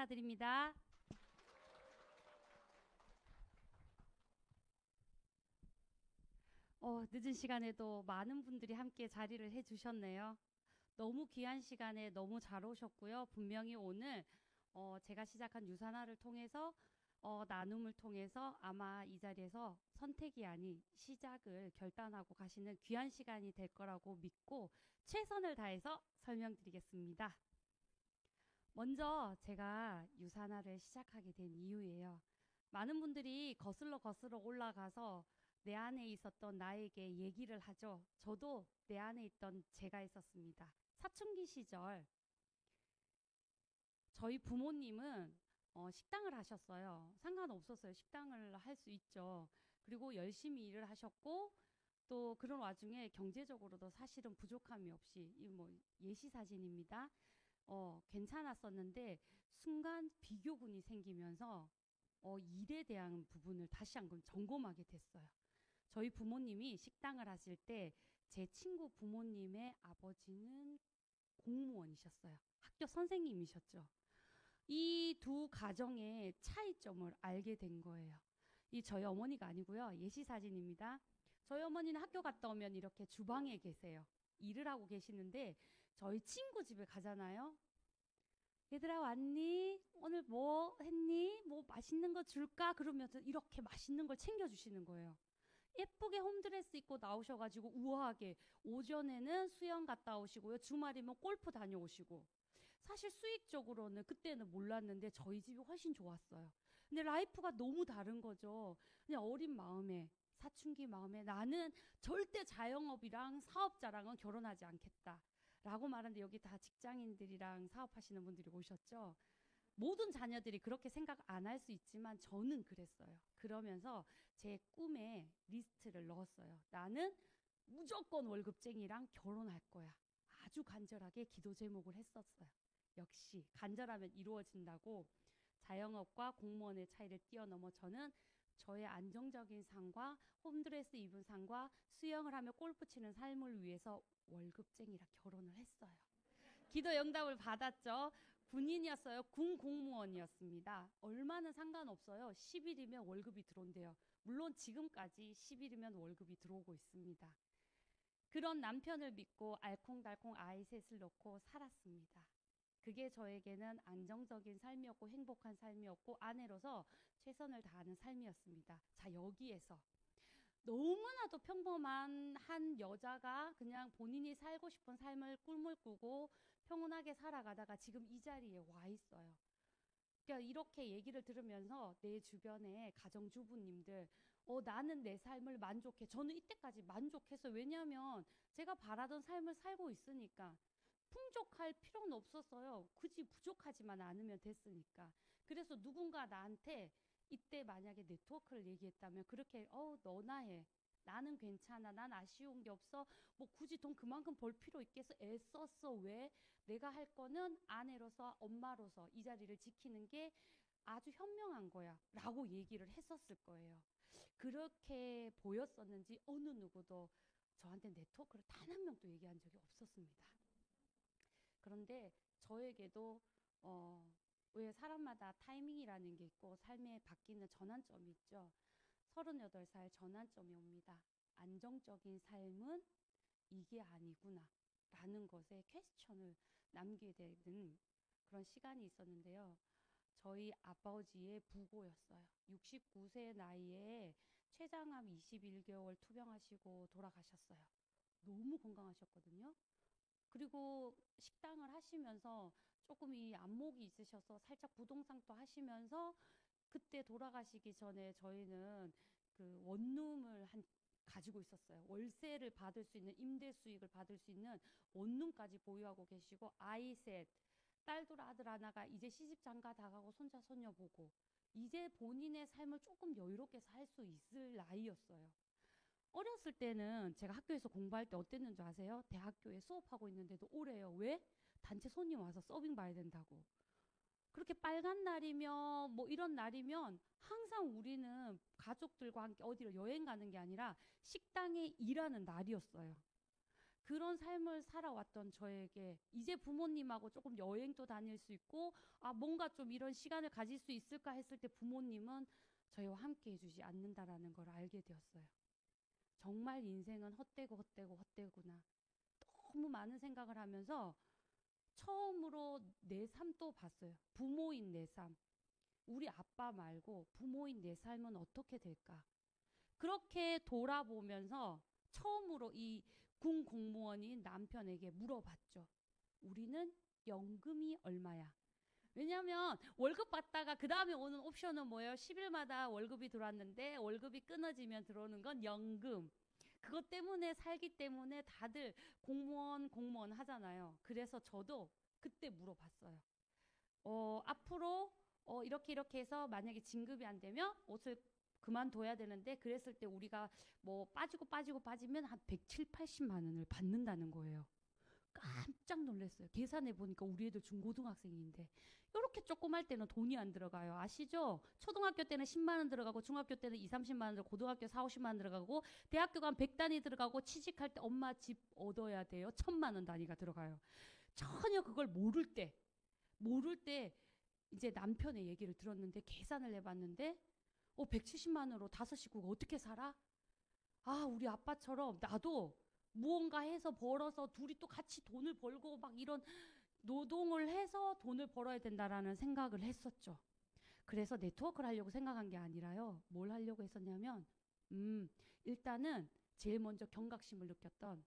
감사드립니다. 늦은 시간에도 많은 분들이 함께 자리를 해주셨네요. 너무 귀한 시간에 너무 잘 오셨고요. 분명히 오늘 제가 시작한 유산화를 통해서 나눔을 통해서 아마 이 자리에서 선택이 아닌 시작을 결단하고 가시는 귀한 시간이 될 거라고 믿고 최선을 다해서 설명드리겠습니다. 먼저 제가 유산화를 시작하게 된 이유예요. 많은 분들이 거슬러 올라가서 내 안에 있었던 나에게 얘기를 하죠. 저도 내 안에 있던 제가 있었습니다. 사춘기 시절 저희 부모님은 식당을 하셨어요. 상관없었어요. 식당을 할 수 있죠. 그리고 열심히 일을 하셨고 또 그런 와중에 경제적으로도 사실은 부족함이 없이 이 뭐 예시 사진입니다. 괜찮았었는데 순간 비교군이 생기면서 일에 대한 부분을 다시 한번 점검하게 됐어요. 저희 부모님이 식당을 하실 때 제 친구 부모님의 아버지는 공무원이셨어요. 학교 선생님이셨죠. 이 두 가정의 차이점을 알게 된 거예요. 이 저희 어머니가 아니고요. 예시 사진입니다. 저희 어머니는 학교 갔다 오면 이렇게 주방에 계세요. 일을 하고 계시는데 저희 친구 집에 가잖아요. 얘들아 왔니? 오늘 뭐 했니? 뭐 맛있는 거 줄까? 그러면서 이렇게 맛있는 걸 챙겨주시는 거예요. 예쁘게 홈드레스 입고 나오셔가지고 우아하게 오전에는 수영 갔다 오시고요. 주말이면 골프 다녀오시고. 사실 수익적으로는 그때는 몰랐는데 저희 집이 훨씬 좋았어요. 근데 라이프가 너무 다른 거죠. 그냥 어린 마음에 사춘기 마음에 나는 절대 자영업이랑 사업자랑은 결혼하지 않겠다 라고 말하는데 여기 다 직장인들이랑 사업하시는 분들이 오셨죠. 모든 자녀들이 그렇게 생각 안 할 수 있지만 저는 그랬어요. 그러면서 제 꿈에 리스트를 넣었어요. 나는 무조건 월급쟁이랑 결혼할 거야. 아주 간절하게 기도 제목을 했었어요. 역시 간절하면 이루어진다고 자영업과 공무원의 차이를 뛰어넘어 저는 저의 안정적인 삶과 홈드레스 입은 삶과 수영을 하며 골프 치는 삶을 위해서 월급쟁이랑 결혼을 했어요. 기도 응답을 받았죠. 군인이었어요. 군 공무원이었습니다. 얼마는 상관없어요. 10일이면 월급이 들어온대요. 물론 지금까지 10일이면 월급이 들어오고 있습니다. 그런 남편을 믿고 알콩달콩 아이 셋을 놓고 살았습니다. 그게 저에게는 안정적인 삶이었고 행복한 삶이었고 아내로서 최선을 다하는 삶이었습니다. 자, 여기에서 너무나도 평범한 한 여자가 그냥 본인이 살고 싶은 삶을 꿈을 꾸고 평온하게 살아가다가 지금 이 자리에 와 있어요. 그러니까 이렇게 얘기를 들으면서 내 주변의 가정주부님들 나는 내 삶을 만족해. 저는 이때까지 만족해서 왜냐하면 제가 바라던 삶을 살고 있으니까 풍족할 필요는 없었어요. 굳이 부족하지만 않으면 됐으니까. 그래서 누군가 나한테 이때 만약에 네트워크를 얘기했다면 그렇게 너나 해. 나는 괜찮아. 난 아쉬운 게 없어. 뭐 굳이 돈 그만큼 벌 필요 있겠어. 애썼어. 왜? 내가 할 거는 아내로서 엄마로서 이 자리를 지키는 게 아주 현명한 거야 라고 얘기를 했었을 거예요. 그렇게 보였었는지 어느 누구도 저한테 네트워크를 단 한 명도 얘기한 적이 없었습니다. 그런데 저에게도 왜 사람마다 타이밍이라는 게 있고 삶에 바뀌는 전환점이 있죠. 38살 전환점이 옵니다. 안정적인 삶은 이게 아니구나 라는 것에 퀘스천을 남기게 되는 그런 시간이 있었는데요. 저희 아버지의 부고였어요. 69세 나이에 췌장암 21개월 투병하시고 돌아가셨어요. 너무 건강하셨거든요. 그리고 식당을 하시면서 조금 이 안목이 있으셔서 살짝 부동산도 하시면서 그때 돌아가시기 전에 저희는 그 원룸을 가지고 있었어요. 월세를 받을 수 있는 임대 수익을 받을 수 있는 원룸까지 보유하고 계시고 아이 셋, 딸둘 아들 하나가 이제 시집 장가 다 가고 손자 손녀 보고 이제 본인의 삶을 조금 여유롭게 살 수 있을 나이였어요. 어렸을 때는 제가 학교에서 공부할 때 어땠는지 아세요? 대학교에 수업하고 있는데도 오래요. 왜? 단체 손님 와서 서빙 봐야 된다고. 그렇게 빨간 날이면 뭐 이런 날이면 항상 우리는 가족들과 함께 어디로 여행 가는 게 아니라 식당에 일하는 날이었어요. 그런 삶을 살아왔던 저에게 이제 부모님하고 조금 여행도 다닐 수 있고 뭔가 좀 이런 시간을 가질 수 있을까 했을 때 부모님은 저희와 함께 해주지 않는다라는 걸 알게 되었어요. 정말 인생은 헛되고 헛되고 헛되구나. 너무 많은 생각을 하면서 처음으로 내 삶도 봤어요. 부모인 내 삶. 우리 아빠 말고 부모인 내 삶은 어떻게 될까? 그렇게 돌아보면서 처음으로 이 군 공무원인 남편에게 물어봤죠. 우리는 연금이 얼마야? 왜냐하면 월급 받다가 그 다음에 오는 옵션은 뭐예요? 10일마다 월급이 들어왔는데 월급이 끊어지면 들어오는 건 연금. 그것 때문에 살기 때문에 다들 공무원 하잖아요. 그래서 저도 그때 물어봤어요. 앞으로 이렇게 해서 만약에 진급이 안 되면 옷을 그만둬야 되는데 그랬을 때 우리가 뭐 빠지면 한 170, 80만 원을 받는다는 거예요. 깜짝 놀랐어요. 계산해 보니까 우리 애들 중고등학생인데 이렇게 조그말 때는 돈이 안 들어가요. 아시죠? 초등학교 때는 10만 원 들어가고 중학교 때는 2, 30만 원 들어가고 고등학교 4, 50만 원 들어가고 대학교 가면 100단위 들어가고 취직할 때 엄마 집 얻어야 돼요. 1000만 원 단위가 들어가요. 전혀 그걸 모를 때 이제 남편의 얘기를 들었는데 계산을 해봤는데 170만 원으로 5식구가 어떻게 살아? 우리 아빠처럼 나도 무언가 해서 벌어서 둘이 또 같이 돈을 벌고 막 이런 노동을 해서 돈을 벌어야 된다라는 생각을 했었죠. 그래서 네트워크를 하려고 생각한 게 아니라요. 뭘 하려고 했었냐면 일단은 제일 먼저 경각심을 느꼈던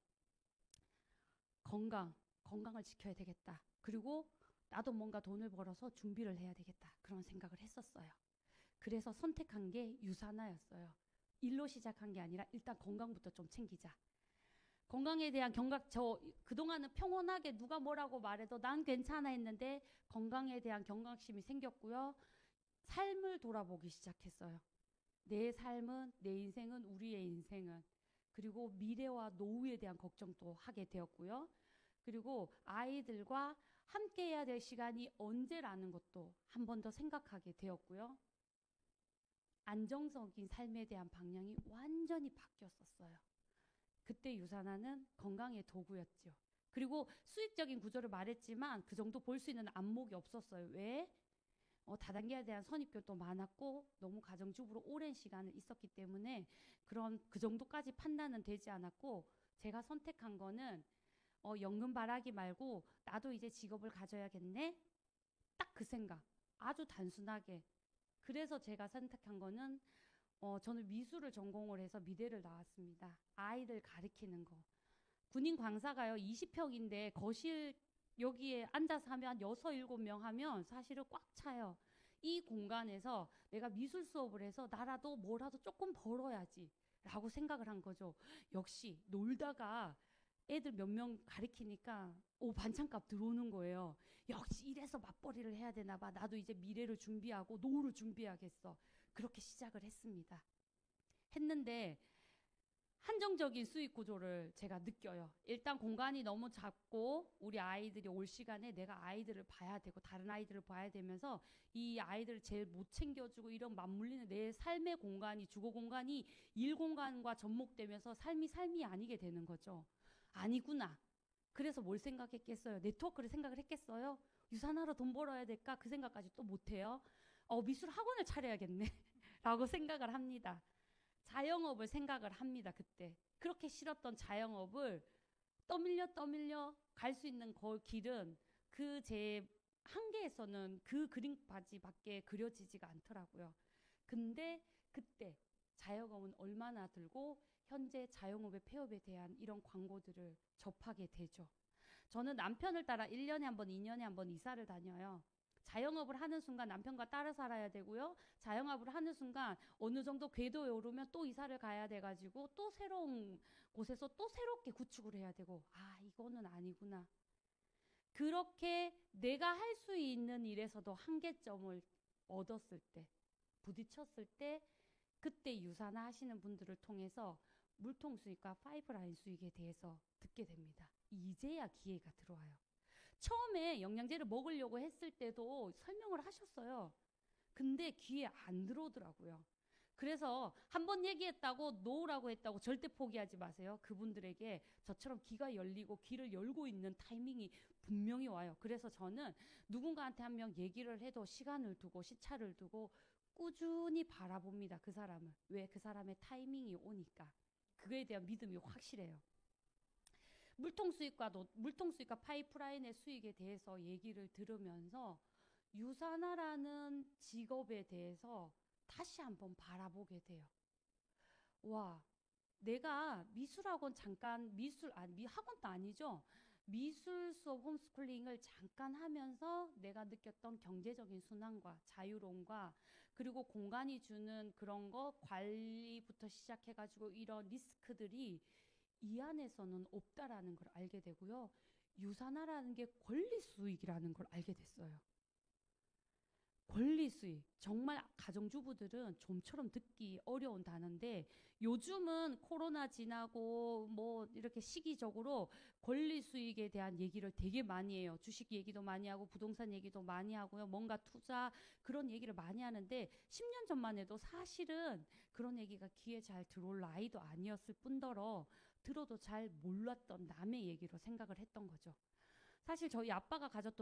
건강을 지켜야 되겠다. 그리고 나도 뭔가 돈을 벌어서 준비를 해야 되겠다. 그런 생각을 했었어요. 그래서 선택한 게 유산화였어요. 일로 시작한 게 아니라 일단 건강부터 좀 챙기자. 건강에 대한 저 그동안은 평온하게 누가 뭐라고 말해도 난 괜찮아 했는데 건강에 대한 경각심이 생겼고요. 삶을 돌아보기 시작했어요. 내 삶은, 내 인생은, 우리의 인생은. 그리고 미래와 노후에 대한 걱정도 하게 되었고요. 그리고 아이들과 함께 해야 될 시간이 언제라는 것도 한 번 더 생각하게 되었고요. 안정적인 삶에 대한 방향이 완전히 바뀌었었어요. 그때 유산화는 건강의 도구였죠. 그리고 수익적인 구조를 말했지만 그 정도 볼 수 있는 안목이 없었어요. 왜? 다단계에 대한 선입견도 많았고 너무 가정주부로 오랜 시간을 있었기 때문에 그 정도까지 판단은 되지 않았고 제가 선택한 거는 연금 바라기 말고 나도 이제 직업을 가져야겠네. 딱 그 생각. 아주 단순하게. 그래서 제가 선택한 거는 저는 미술을 전공을 해서 미대를 나왔습니다. 아이들 가르치는 거. 군인 광사가요 20평인데 거실 여기에 앉아서 하면 한 6, 7명 하면 사실은 꽉 차요. 이 공간에서 내가 미술 수업을 해서 나라도 뭐라도 조금 벌어야지 라고 생각을 한 거죠. 역시 놀다가 애들 몇 명 가르치니까 반찬값 들어오는 거예요. 역시 이래서 맞벌이를 해야 되나 봐. 나도 이제 미래를 준비하고 노후를 준비하겠어. 그렇게 시작을 했는데 한정적인 수익 구조를 제가 느껴요. 일단 공간이 너무 작고 우리 아이들이 올 시간에 내가 아이들을 봐야 되고 다른 아이들을 봐야 되면서 이 아이들을 제일 못 챙겨주고 이런 맞물리는 내 삶의 공간이 주거 공간이 일 공간과 접목되면서 삶이 아니게 되는 거죠. 아니구나. 그래서 뭘 생각했겠어요? 네트워크를 생각을 했겠어요? 유산하러 돈 벌어야 될까? 그 생각까지 또 못해요. 미술 학원을 차려야겠네 라고 생각을 합니다. 자영업을 생각을 합니다. 그때 그렇게 싫었던 자영업을 떠밀려 갈 수 있는 그 길은 그 제 한계에서는 그 그림까지밖에 그려지지가 않더라고요. 근데 그때 자영업은 얼마나 들고 현재 자영업의 폐업에 대한 이런 광고들을 접하게 되죠. 저는 남편을 따라 1년에 한 번, 2년에 한 번 이사를 다녀요. 자영업을 하는 순간 남편과 따라 살아야 되고요. 자영업을 하는 순간 어느 정도 궤도에 오르면 또 이사를 가야 돼가지고 또 새로운 곳에서 또 새롭게 구축을 해야 되고 이거는 아니구나. 그렇게 내가 할 수 있는 일에서도 한계점을 얻었을 때 부딪혔을 때 그때 유산화 하시는 분들을 통해서 물통 수익과 파이프라인 수익에 대해서 듣게 됩니다. 이제야 기회가 들어와요. 처음에 영양제를 먹으려고 했을 때도 설명을 하셨어요. 근데 귀에 안 들어오더라고요. 그래서 한 번 얘기했다고 노라고 했다고 절대 포기하지 마세요. 그분들에게 저처럼 귀가 열리고 귀를 열고 있는 타이밍이 분명히 와요. 그래서 저는 누군가한테 한 명 얘기를 해도 시간을 두고 시차를 두고 꾸준히 바라봅니다. 그 사람을. 왜? 그 사람의 타이밍이 오니까. 그거에 대한 믿음이 확실해요. 물통수익과 파이프라인의 수익에 대해서 얘기를 들으면서 유산화라는 직업에 대해서 다시 한번 바라보게 돼요. 와, 내가 미술학원 잠깐 학원도 아니죠. 미술 수업 홈스쿨링을 잠깐 하면서 내가 느꼈던 경제적인 순환과 자유로움과 그리고 공간이 주는 그런 거 관리부터 시작해가지고 이런 리스크들이 이 안에서는 없다라는 걸 알게 되고요. 유산화라는 게 권리 수익이라는 걸 알게 됐어요. 권리 수익. 정말 가정주부들은 좀처럼 듣기 어려운 단어인데 요즘은 코로나 지나고 뭐 이렇게 시기적으로 권리 수익에 대한 얘기를 되게 많이 해요. 주식 얘기도 많이 하고 부동산 얘기도 많이 하고요. 뭔가 투자 그런 얘기를 많이 하는데 10년 전만 해도 사실은 그런 얘기가 귀에 잘 들어올 나이도 아니었을 뿐더러 들어도 잘 몰랐던 남의 얘기로 생각을 했던 거죠. 사실 저희 아빠가 가졌던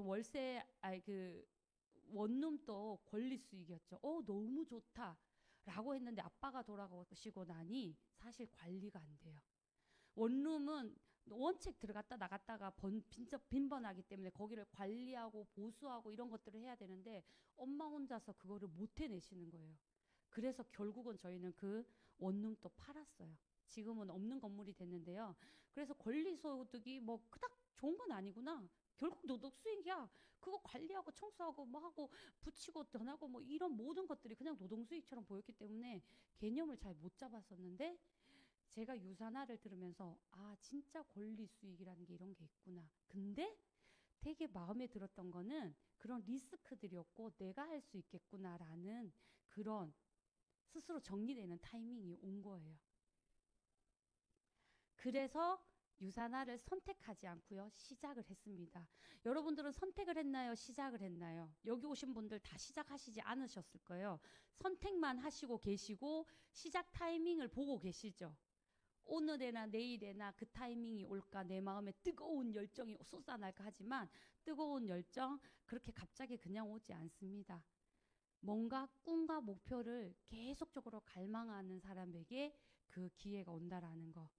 원룸도 권리 수익이었죠. 너무 좋다. 라고 했는데 아빠가 돌아가시고 나니 사실 관리가 안 돼요. 원룸은 원책 들어갔다 나갔다가 진짜 빈번하기 때문에 거기를 관리하고 보수하고 이런 것들을 해야 되는데 엄마 혼자서 그거를 못 해내시는 거예요. 그래서 결국은 저희는 그 원룸도 팔았어요. 지금은 없는 건물이 됐는데요. 그래서 권리소득이 뭐 그닥 좋은 건 아니구나. 결국 노동 수익이야. 그거 관리하고 청소하고 뭐 하고 붙이고 전하고 뭐 이런 모든 것들이 그냥 노동 수익처럼 보였기 때문에 개념을 잘 못 잡았었는데 제가 유산화를 들으면서 진짜 권리 수익이라는 게 이런 게 있구나. 근데 되게 마음에 들었던 거는 그런 리스크들이었고 내가 할 수 있겠구나라는 그런 스스로 정리되는 타이밍이 온 거예요. 그래서 유산화를 선택하지 않고요. 시작을 했습니다. 여러분들은 선택을 했나요? 시작을 했나요? 여기 오신 분들 다 시작하시지 않으셨을 거예요. 선택만 하시고 계시고 시작 타이밍을 보고 계시죠. 오늘에나 내일에나 그 타이밍이 올까 내 마음에 뜨거운 열정이 솟아날까 하지만 뜨거운 열정 그렇게 갑자기 그냥 오지 않습니다. 뭔가 꿈과 목표를 계속적으로 갈망하는 사람에게 그 기회가 온다라는 거.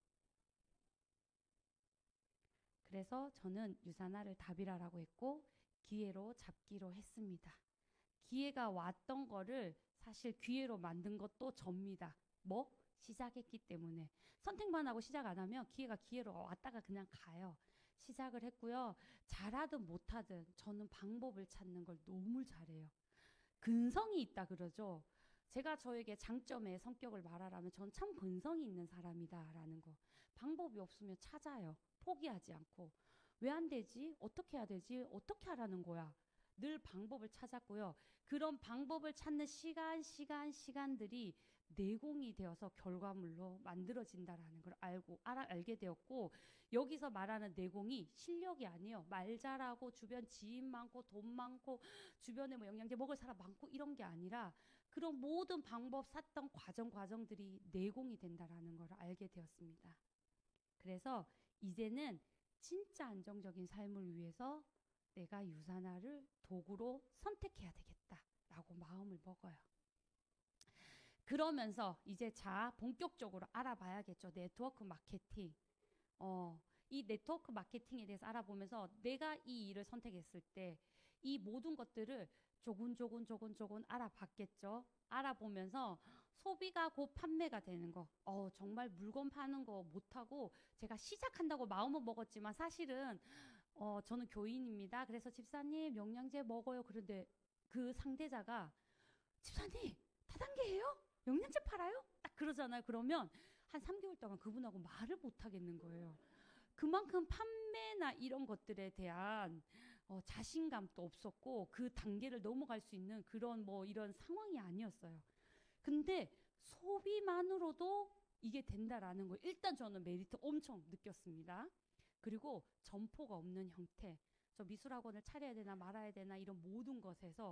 그래서 저는 유산화를 답이라고 했고 기회로 잡기로 했습니다. 기회가 왔던 거를 사실 기회로 만든 것도 접니다. 뭐? 시작했기 때문에. 선택만 하고 시작 안 하면 기회가 기회로 왔다가 그냥 가요. 시작을 했고요. 잘하든 못하든 저는 방법을 찾는 걸 너무 잘해요. 근성이 있다 그러죠. 제가 저에게 장점의 성격을 말하라면 전 참 근성이 있는 사람이다라는 거. 방법이 없으면 찾아요. 포기하지 않고. 왜 안 되지? 어떻게 해야 되지? 어떻게 하라는 거야? 늘 방법을 찾았고요. 그런 방법을 찾는 시간들이 내공이 되어서 결과물로 만들어진다라는 걸 알게 되었고 여기서 말하는 내공이 실력이 아니에요. 말 잘하고 주변 지인 많고 돈 많고 주변에 뭐 영양제 먹을 사람 많고 이런 게 아니라 그런 모든 방법 샀던 과정들이 내공이 된다라는 걸 알게 되었습니다. 그래서 이제는 진짜 안정적인 삶을 위해서 내가 유산화를 도구로 선택해야 되겠다라고 마음을 먹어요. 그러면서 이제 본격적으로 알아봐야겠죠. 네트워크 마케팅. 이 네트워크 마케팅에 대해서 알아보면서 내가 이 일을 선택했을 때 이 모든 것들을 조금 알아봤겠죠. 알아보면서 소비가 곧 판매가 되는 거. 정말 물건 파는 거 못하고 제가 시작한다고 마음은 먹었지만 사실은 저는 교인입니다. 그래서 집사님 영양제 먹어요. 그런데 그 상대자가 집사님 다단계예요? 영양제 팔아요? 딱 그러잖아요. 그러면 한 3개월 동안 그분하고 말을 못 하겠는 거예요. 그만큼 판매나 이런 것들에 대한 자신감도 없었고 그 단계를 넘어갈 수 있는 그런 이런 상황이 아니었어요. 근데 소비만으로도 이게 된다라는 거 일단 저는 메리트 엄청 느꼈습니다. 그리고 점포가 없는 형태. 저 미술학원을 차려야 되나 말아야 되나 이런 모든 것에서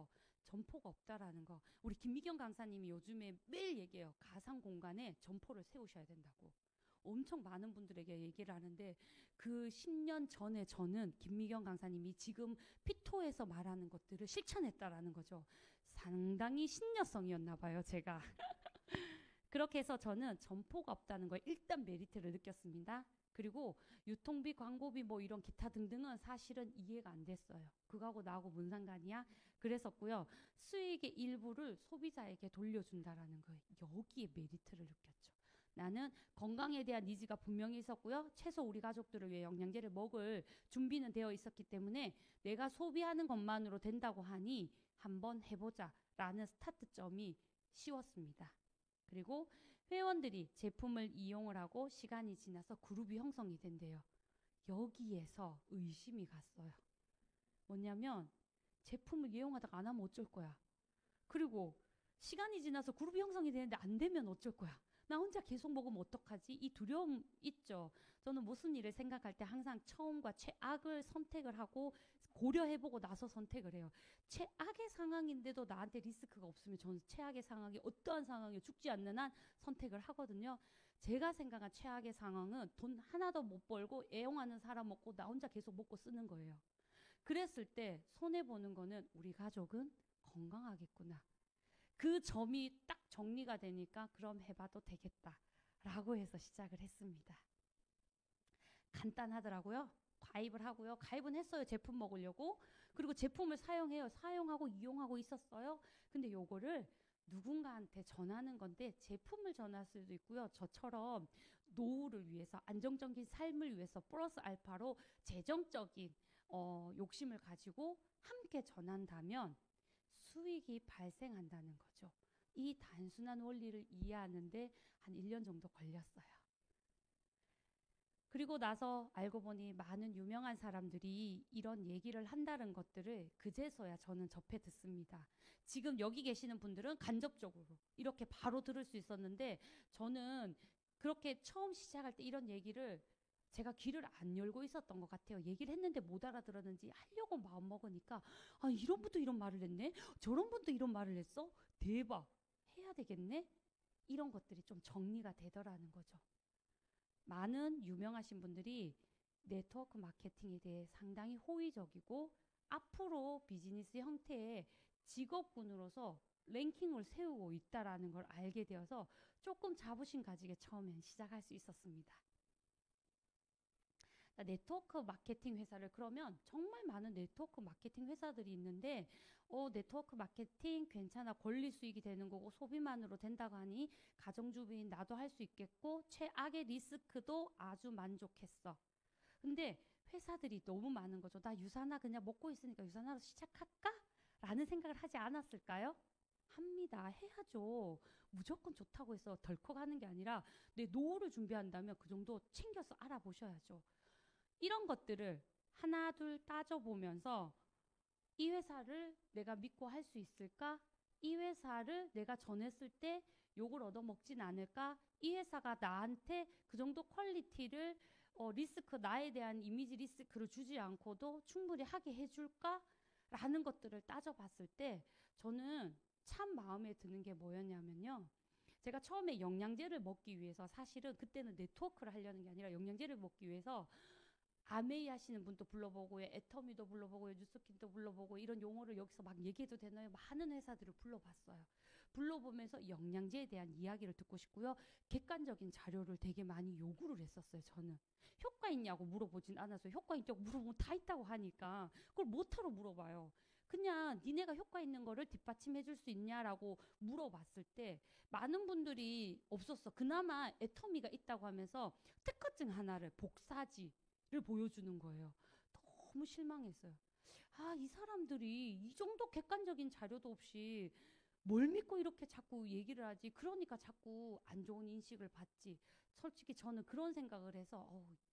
점포가 없다라는 거. 우리 김미경 강사님이 요즘에 매일 얘기해요. 가상 공간에 점포를 세우셔야 된다고. 엄청 많은 분들에게 얘기를 하는데 그 10년 전에 저는 김미경 강사님이 지금 피토에서 말하는 것들을 실천했다라는 거죠. 상당히 신여성이었나 봐요, 제가. 그렇게 해서 저는 점포가 없다는 걸 일단 메리트를 느꼈습니다. 그리고 유통비, 광고비 뭐 이런 기타 등등은 사실은 이해가 안 됐어요. 그거하고 나하고 뭔 상관이야? 그랬었고요. 수익의 일부를 소비자에게 돌려준다라는 거예요. 여기에 메리트를 느꼈죠. 나는 건강에 대한 니즈가 분명히 있었고요. 최소 우리 가족들을 위해 영양제를 먹을 준비는 되어 있었기 때문에 내가 소비하는 것만으로 된다고 하니 한번 해보자 라는 스타트점이 쉬웠습니다. 그리고 회원들이 제품을 이용을 하고 시간이 지나서 그룹이 형성이 된대요. 여기에서 의심이 갔어요. 뭐냐면 제품을 이용하다가 안 하면 어쩔 거야. 그리고 시간이 지나서 그룹이 형성이 되는데 안 되면 어쩔 거야. 나 혼자 계속 먹으면 어떡하지? 이 두려움 있죠. 저는 무슨 일을 생각할 때 항상 처음과 최악을 선택을 하고 고려해보고 나서 선택을 해요. 최악의 상황인데도 나한테 리스크가 없으면 저는 최악의 상황이 어떠한 상황이 죽지 않는 한 선택을 하거든요. 제가 생각한 최악의 상황은 돈 하나도 못 벌고 애용하는 사람 먹고 나 혼자 계속 먹고 쓰는 거예요. 그랬을 때 손해보는 거는 우리 가족은 건강하겠구나. 그 점이 딱 정리가 되니까 그럼 해봐도 되겠다 라고 해서 시작을 했습니다. 간단하더라고요. 가입을 하고요. 가입은 했어요. 제품 먹으려고. 그리고 제품을 사용해요. 사용하고 이용하고 있었어요. 근데 요거를 누군가한테 전하는 건데 제품을 전할 수도 있고요. 저처럼 노후를 위해서 안정적인 삶을 위해서 플러스 알파로 재정적인 욕심을 가지고 함께 전한다면 수익이 발생한다는 거죠. 이 단순한 원리를 이해하는데 한 1년 정도 걸렸어요. 그리고 나서 알고 보니 많은 유명한 사람들이 이런 얘기를 한다는 것들을 그제서야 저는 접해 듣습니다. 지금 여기 계시는 분들은 간접적으로 이렇게 바로 들을 수 있었는데 저는 그렇게 처음 시작할 때 이런 얘기를 제가 귀를 안 열고 있었던 것 같아요. 얘기를 했는데 못 알아들었는지 하려고 마음 먹으니까 아, 이런 분도 이런 말을 했네? 저런 분도 이런 말을 했어? 대박! 해야 되겠네? 이런 것들이 좀 정리가 되더라는 거죠. 많은 유명하신 분들이 네트워크 마케팅에 대해 상당히 호의적이고 앞으로 비즈니스 형태의 직업군으로서 랭킹을 세우고 있다는 걸 알게 되어서 조금 자부심 가지게 처음엔 시작할 수 있었습니다. 네트워크 마케팅 회사를 그러면 정말 많은 네트워크 마케팅 회사들이 있는데 네트워크 마케팅 괜찮아 권리 수익이 되는 거고 소비만으로 된다고 하니 가정주부인 나도 할 수 있겠고 최악의 리스크도 아주 만족했어. 근데 회사들이 너무 많은 거죠. 나 유산화 그냥 먹고 있으니까 유산화로 시작할까? 라는 생각을 하지 않았을까요? 합니다. 해야죠. 무조건 좋다고 해서 덜컥 하는 게 아니라 내 노후를 준비한다면 그 정도 챙겨서 알아보셔야죠. 이런 것들을 하나 둘 따져보면서 이 회사를 내가 믿고 할 수 있을까? 이 회사를 내가 전했을 때 욕을 얻어먹진 않을까? 이 회사가 나한테 그 정도 퀄리티를 리스크 나에 대한 이미지 리스크를 주지 않고도 충분히 하게 해줄까? 라는 것들을 따져봤을 때 저는 참 마음에 드는 게 뭐였냐면요. 제가 처음에 영양제를 먹기 위해서 사실은 그때는 네트워크를 하려는 게 아니라 영양제를 먹기 위해서 아메이 하시는 분도 불러보고 애터미도 불러보고 뉴스킨도 불러보고 이런 용어를 여기서 막 얘기해도 되나요? 많은 회사들을 불러봤어요. 불러보면서 영양제에 대한 이야기를 듣고 싶고요. 객관적인 자료를 되게 많이 요구를 했었어요. 저는. 효과 있냐고 물어보진 않아서 효과 있냐고 물어보면 다 있다고 하니까 그걸 못하러 물어봐요. 그냥 니네가 효과 있는 거를 뒷받침해 줄 수 있냐라고 물어봤을 때 많은 분들이 없었어. 그나마 애터미가 있다고 하면서 특허증 하나를 복사지 를 보여주는 거예요. 너무 실망했어요. 아, 이 사람들이 이 정도 객관적인 자료도 없이 뭘 믿고 이렇게 자꾸 얘기를 하지? 그러니까 자꾸 안 좋은 인식을 받지. 솔직히 저는 그런 생각을 해서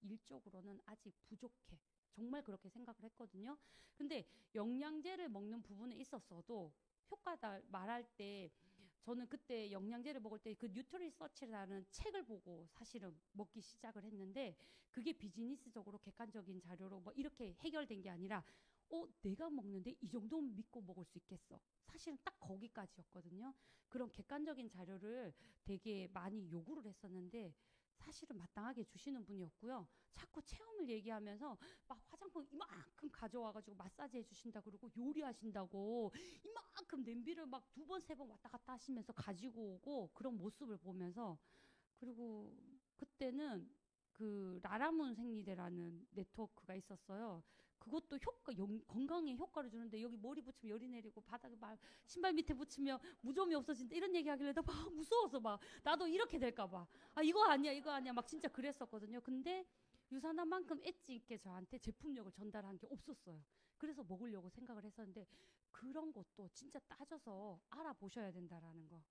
일적으로는 아직 부족해. 정말 그렇게 생각을 했거든요. 근데 영양제를 먹는 부분에 있었어도 효과다 말할 때 저는 그때 영양제를 먹을 때 그 뉴트리서치라는 책을 보고 사실은 먹기 시작을 했는데 그게 비즈니스적으로 객관적인 자료로 뭐 이렇게 해결된 게 아니라 내가 먹는데 이 정도는 믿고 먹을 수 있겠어. 사실은 딱 거기까지였거든요. 그런 객관적인 자료를 되게 많이 요구를 했었는데 사실은 마땅하게 주시는 분이었고요. 자꾸 체험을 얘기하면서 막 화장품 이만큼 가져와가지고 마사지 해주신다 그러고 요리하신다고 이만큼 냄비를 막 두 번, 세 번 왔다 갔다 하시면서 가지고 오고 그런 모습을 보면서 그리고 그때는 그 라라문 생리대라는 네트워크가 있었어요. 그것도 건강에 효과를 주는데 여기 머리 붙이면 열이 내리고 바닥에 막 신발 밑에 붙이면 무좀이 없어진다 이런 얘기 하길래 나 막 무서워서 막 나도 이렇게 될까 봐. 이거 아니야 이거 아니야 막 진짜 그랬었거든요. 근데 유산한만큼 엣지 있게 저한테 제품력을 전달한 게 없었어요. 그래서 먹으려고 생각을 했었는데 그런 것도 진짜 따져서 알아보셔야 된다라는 거.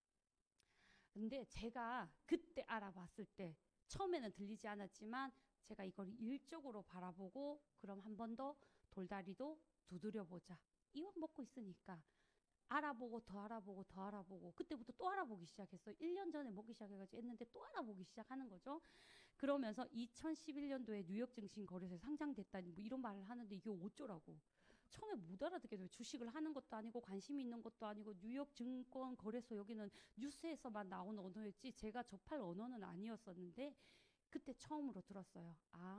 근데 제가 그때 알아봤을 때 처음에는 들리지 않았지만 제가 이걸 일적으로 바라보고 그럼 한 번 더 돌다리도 두드려보자. 이왕 먹고 있으니까 알아보고 더 알아보고 더 알아보고 그때부터 또 알아보기 시작했어요. 1년 전에 먹기 시작해가지고 했는데 또 알아보기 시작하는 거죠. 그러면서 2011년도에 뉴욕 증권거래소에 상장됐다니 뭐 이런 말을 하는데 이게 어쩌라고. 처음에 못 알아듣겠어요. 주식을 하는 것도 아니고 관심이 있는 것도 아니고 뉴욕 증권 거래소 여기는 뉴스에서만 나온 언어였지 제가 접할 언어는 아니었었는데 그때 처음으로 들었어요.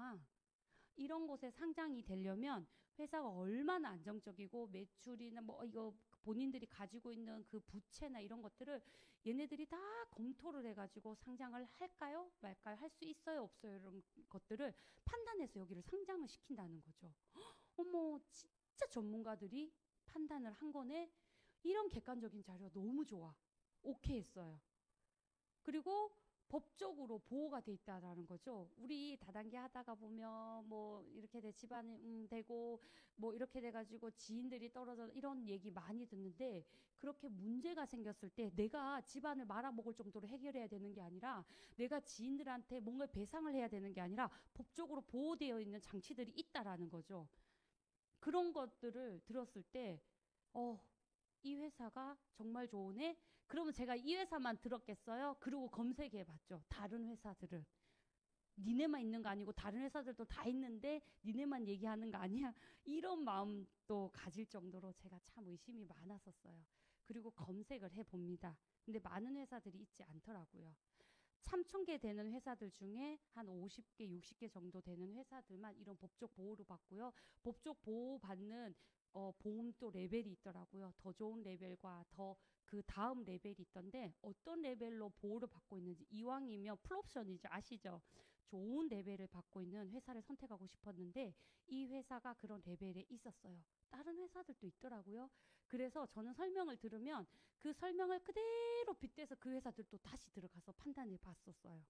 이런 곳에 상장이 되려면 회사가 얼마나 안정적이고 매출이나 뭐 이거 본인들이 가지고 있는 그 부채나 이런 것들을 얘네들이 다 검토를 해가지고 상장을 할까요? 말까요? 할 수 있어요? 없어요? 이런 것들을 판단해서 여기를 상장을 시킨다는 거죠. 어머, 진짜 전문가들이 판단을 한 거네? 이런 객관적인 자료가 너무 좋아. 오케이 했어요. 그리고 법적으로 보호가 돼 있다라는 거죠. 우리 다단계 하다가 보면 뭐 이렇게 돼 집안이 되고 뭐 이렇게 돼가지고 지인들이 떨어져 이런 얘기 많이 듣는데 그렇게 문제가 생겼을 때 내가 집안을 말아먹을 정도로 해결해야 되는 게 아니라 내가 지인들한테 뭔가 배상을 해야 되는 게 아니라 법적으로 보호되어 있는 장치들이 있다라는 거죠. 그런 것들을 들었을 때 이 회사가 정말 좋으네. 그러면 제가 이 회사만 들었겠어요? 그리고 검색해 봤죠. 다른 회사들을. 니네만 있는 거 아니고 다른 회사들도 다 있는데 니네만 얘기하는 거 아니야? 이런 마음도 가질 정도로 제가 참 의심이 많았었어요. 그리고 검색을 해봅니다. 근데 많은 회사들이 있지 않더라고요. 3,000개 되는 회사들 중에 한 50개, 60개 정도 되는 회사들만 이런 법적 보호를 받고요. 법적 보호 받는 보험도 레벨이 있더라고요. 더 좋은 레벨과 더 그 다음 레벨이 있던데 어떤 레벨로 보호를 받고 있는지 이왕이면 풀옵션이죠. 아시죠? 좋은 레벨을 받고 있는 회사를 선택하고 싶었는데 이 회사가 그런 레벨에 있었어요. 다른 회사들도 있더라고요. 그래서 저는 설명을 들으면 그 설명을 그대로 빗대서 그 회사들도 다시 들어가서 판단해 봤었어요.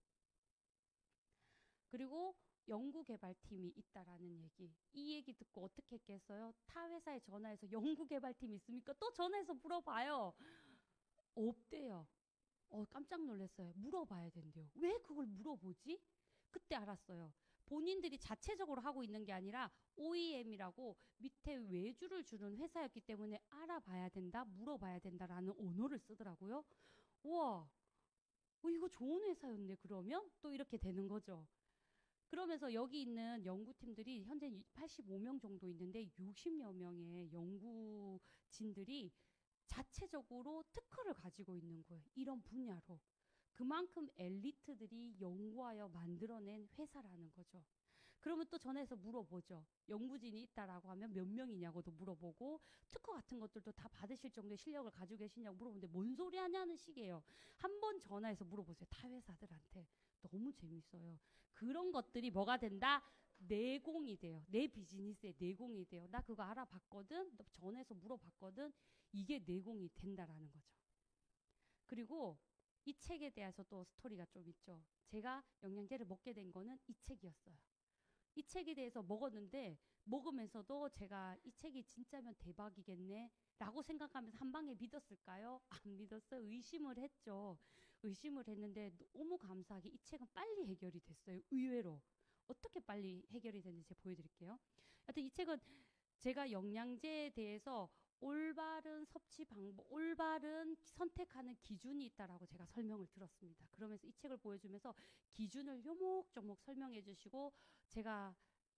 그리고 연구개발팀이 있다라는 얘기. 이 얘기 듣고 어떻게 했겠어요? 타 회사에 전화해서 연구개발팀이 있습니까? 또 전화해서 물어봐요. 없대요. 깜짝 놀랐어요. 물어봐야 된대요. 왜 그걸 물어보지? 그때 알았어요. 본인들이 자체적으로 하고 있는 게 아니라 OEM이라고 밑에 외주를 주는 회사였기 때문에 알아봐야 된다, 물어봐야 된다라는 언어를 쓰더라고요. 우와, 이거 좋은 회사였네. 그러면 또 이렇게 되는 거죠. 그러면서 여기 있는 연구팀들이 현재 85명 정도 있는데 60여 명의 연구진들이 자체적으로 특허를 가지고 있는 거예요. 이런 분야로. 그만큼 엘리트들이 연구하여 만들어낸 회사라는 거죠. 그러면 또 전화해서 물어보죠. 연구진이 있다라고 하면 몇 명이냐고도 물어보고 특허 같은 것들도 다 받으실 정도의 실력을 가지고 계시냐고 물어보는데 뭔 소리 하냐는 식이에요. 한 번 전화해서 물어보세요. 타 회사들한테. 너무 재밌어요. 그런 것들이 뭐가 된다? 내공이 돼요. 내 비즈니스의 내공이 돼요. 나 그거 알아봤거든. 전화해서 물어봤거든. 이게 내공이 된다라는 거죠. 그리고 이 책에 대해서 또 스토리가 좀 있죠. 제가 영양제를 먹게 된 거는 이 책이었어요. 이 책에 대해서 먹었는데 먹으면서도 제가 이 책이 진짜면 대박이겠네 라고 생각하면서 한 방에 믿었을까요? 안 믿었어요. 의심을 했죠. 의심을 했는데 너무 감사하게 이 책은 빨리 해결이 됐어요. 의외로. 어떻게 빨리 해결이 됐는지 보여드릴게요. 하여튼 이 책은 제가 영양제에 대해서 올바른 섭취 방법, 올바른 선택하는 기준이 있다라고 제가 설명을 들었습니다. 그러면서 이 책을 보여주면서 기준을 요목조목 설명해 주시고 제가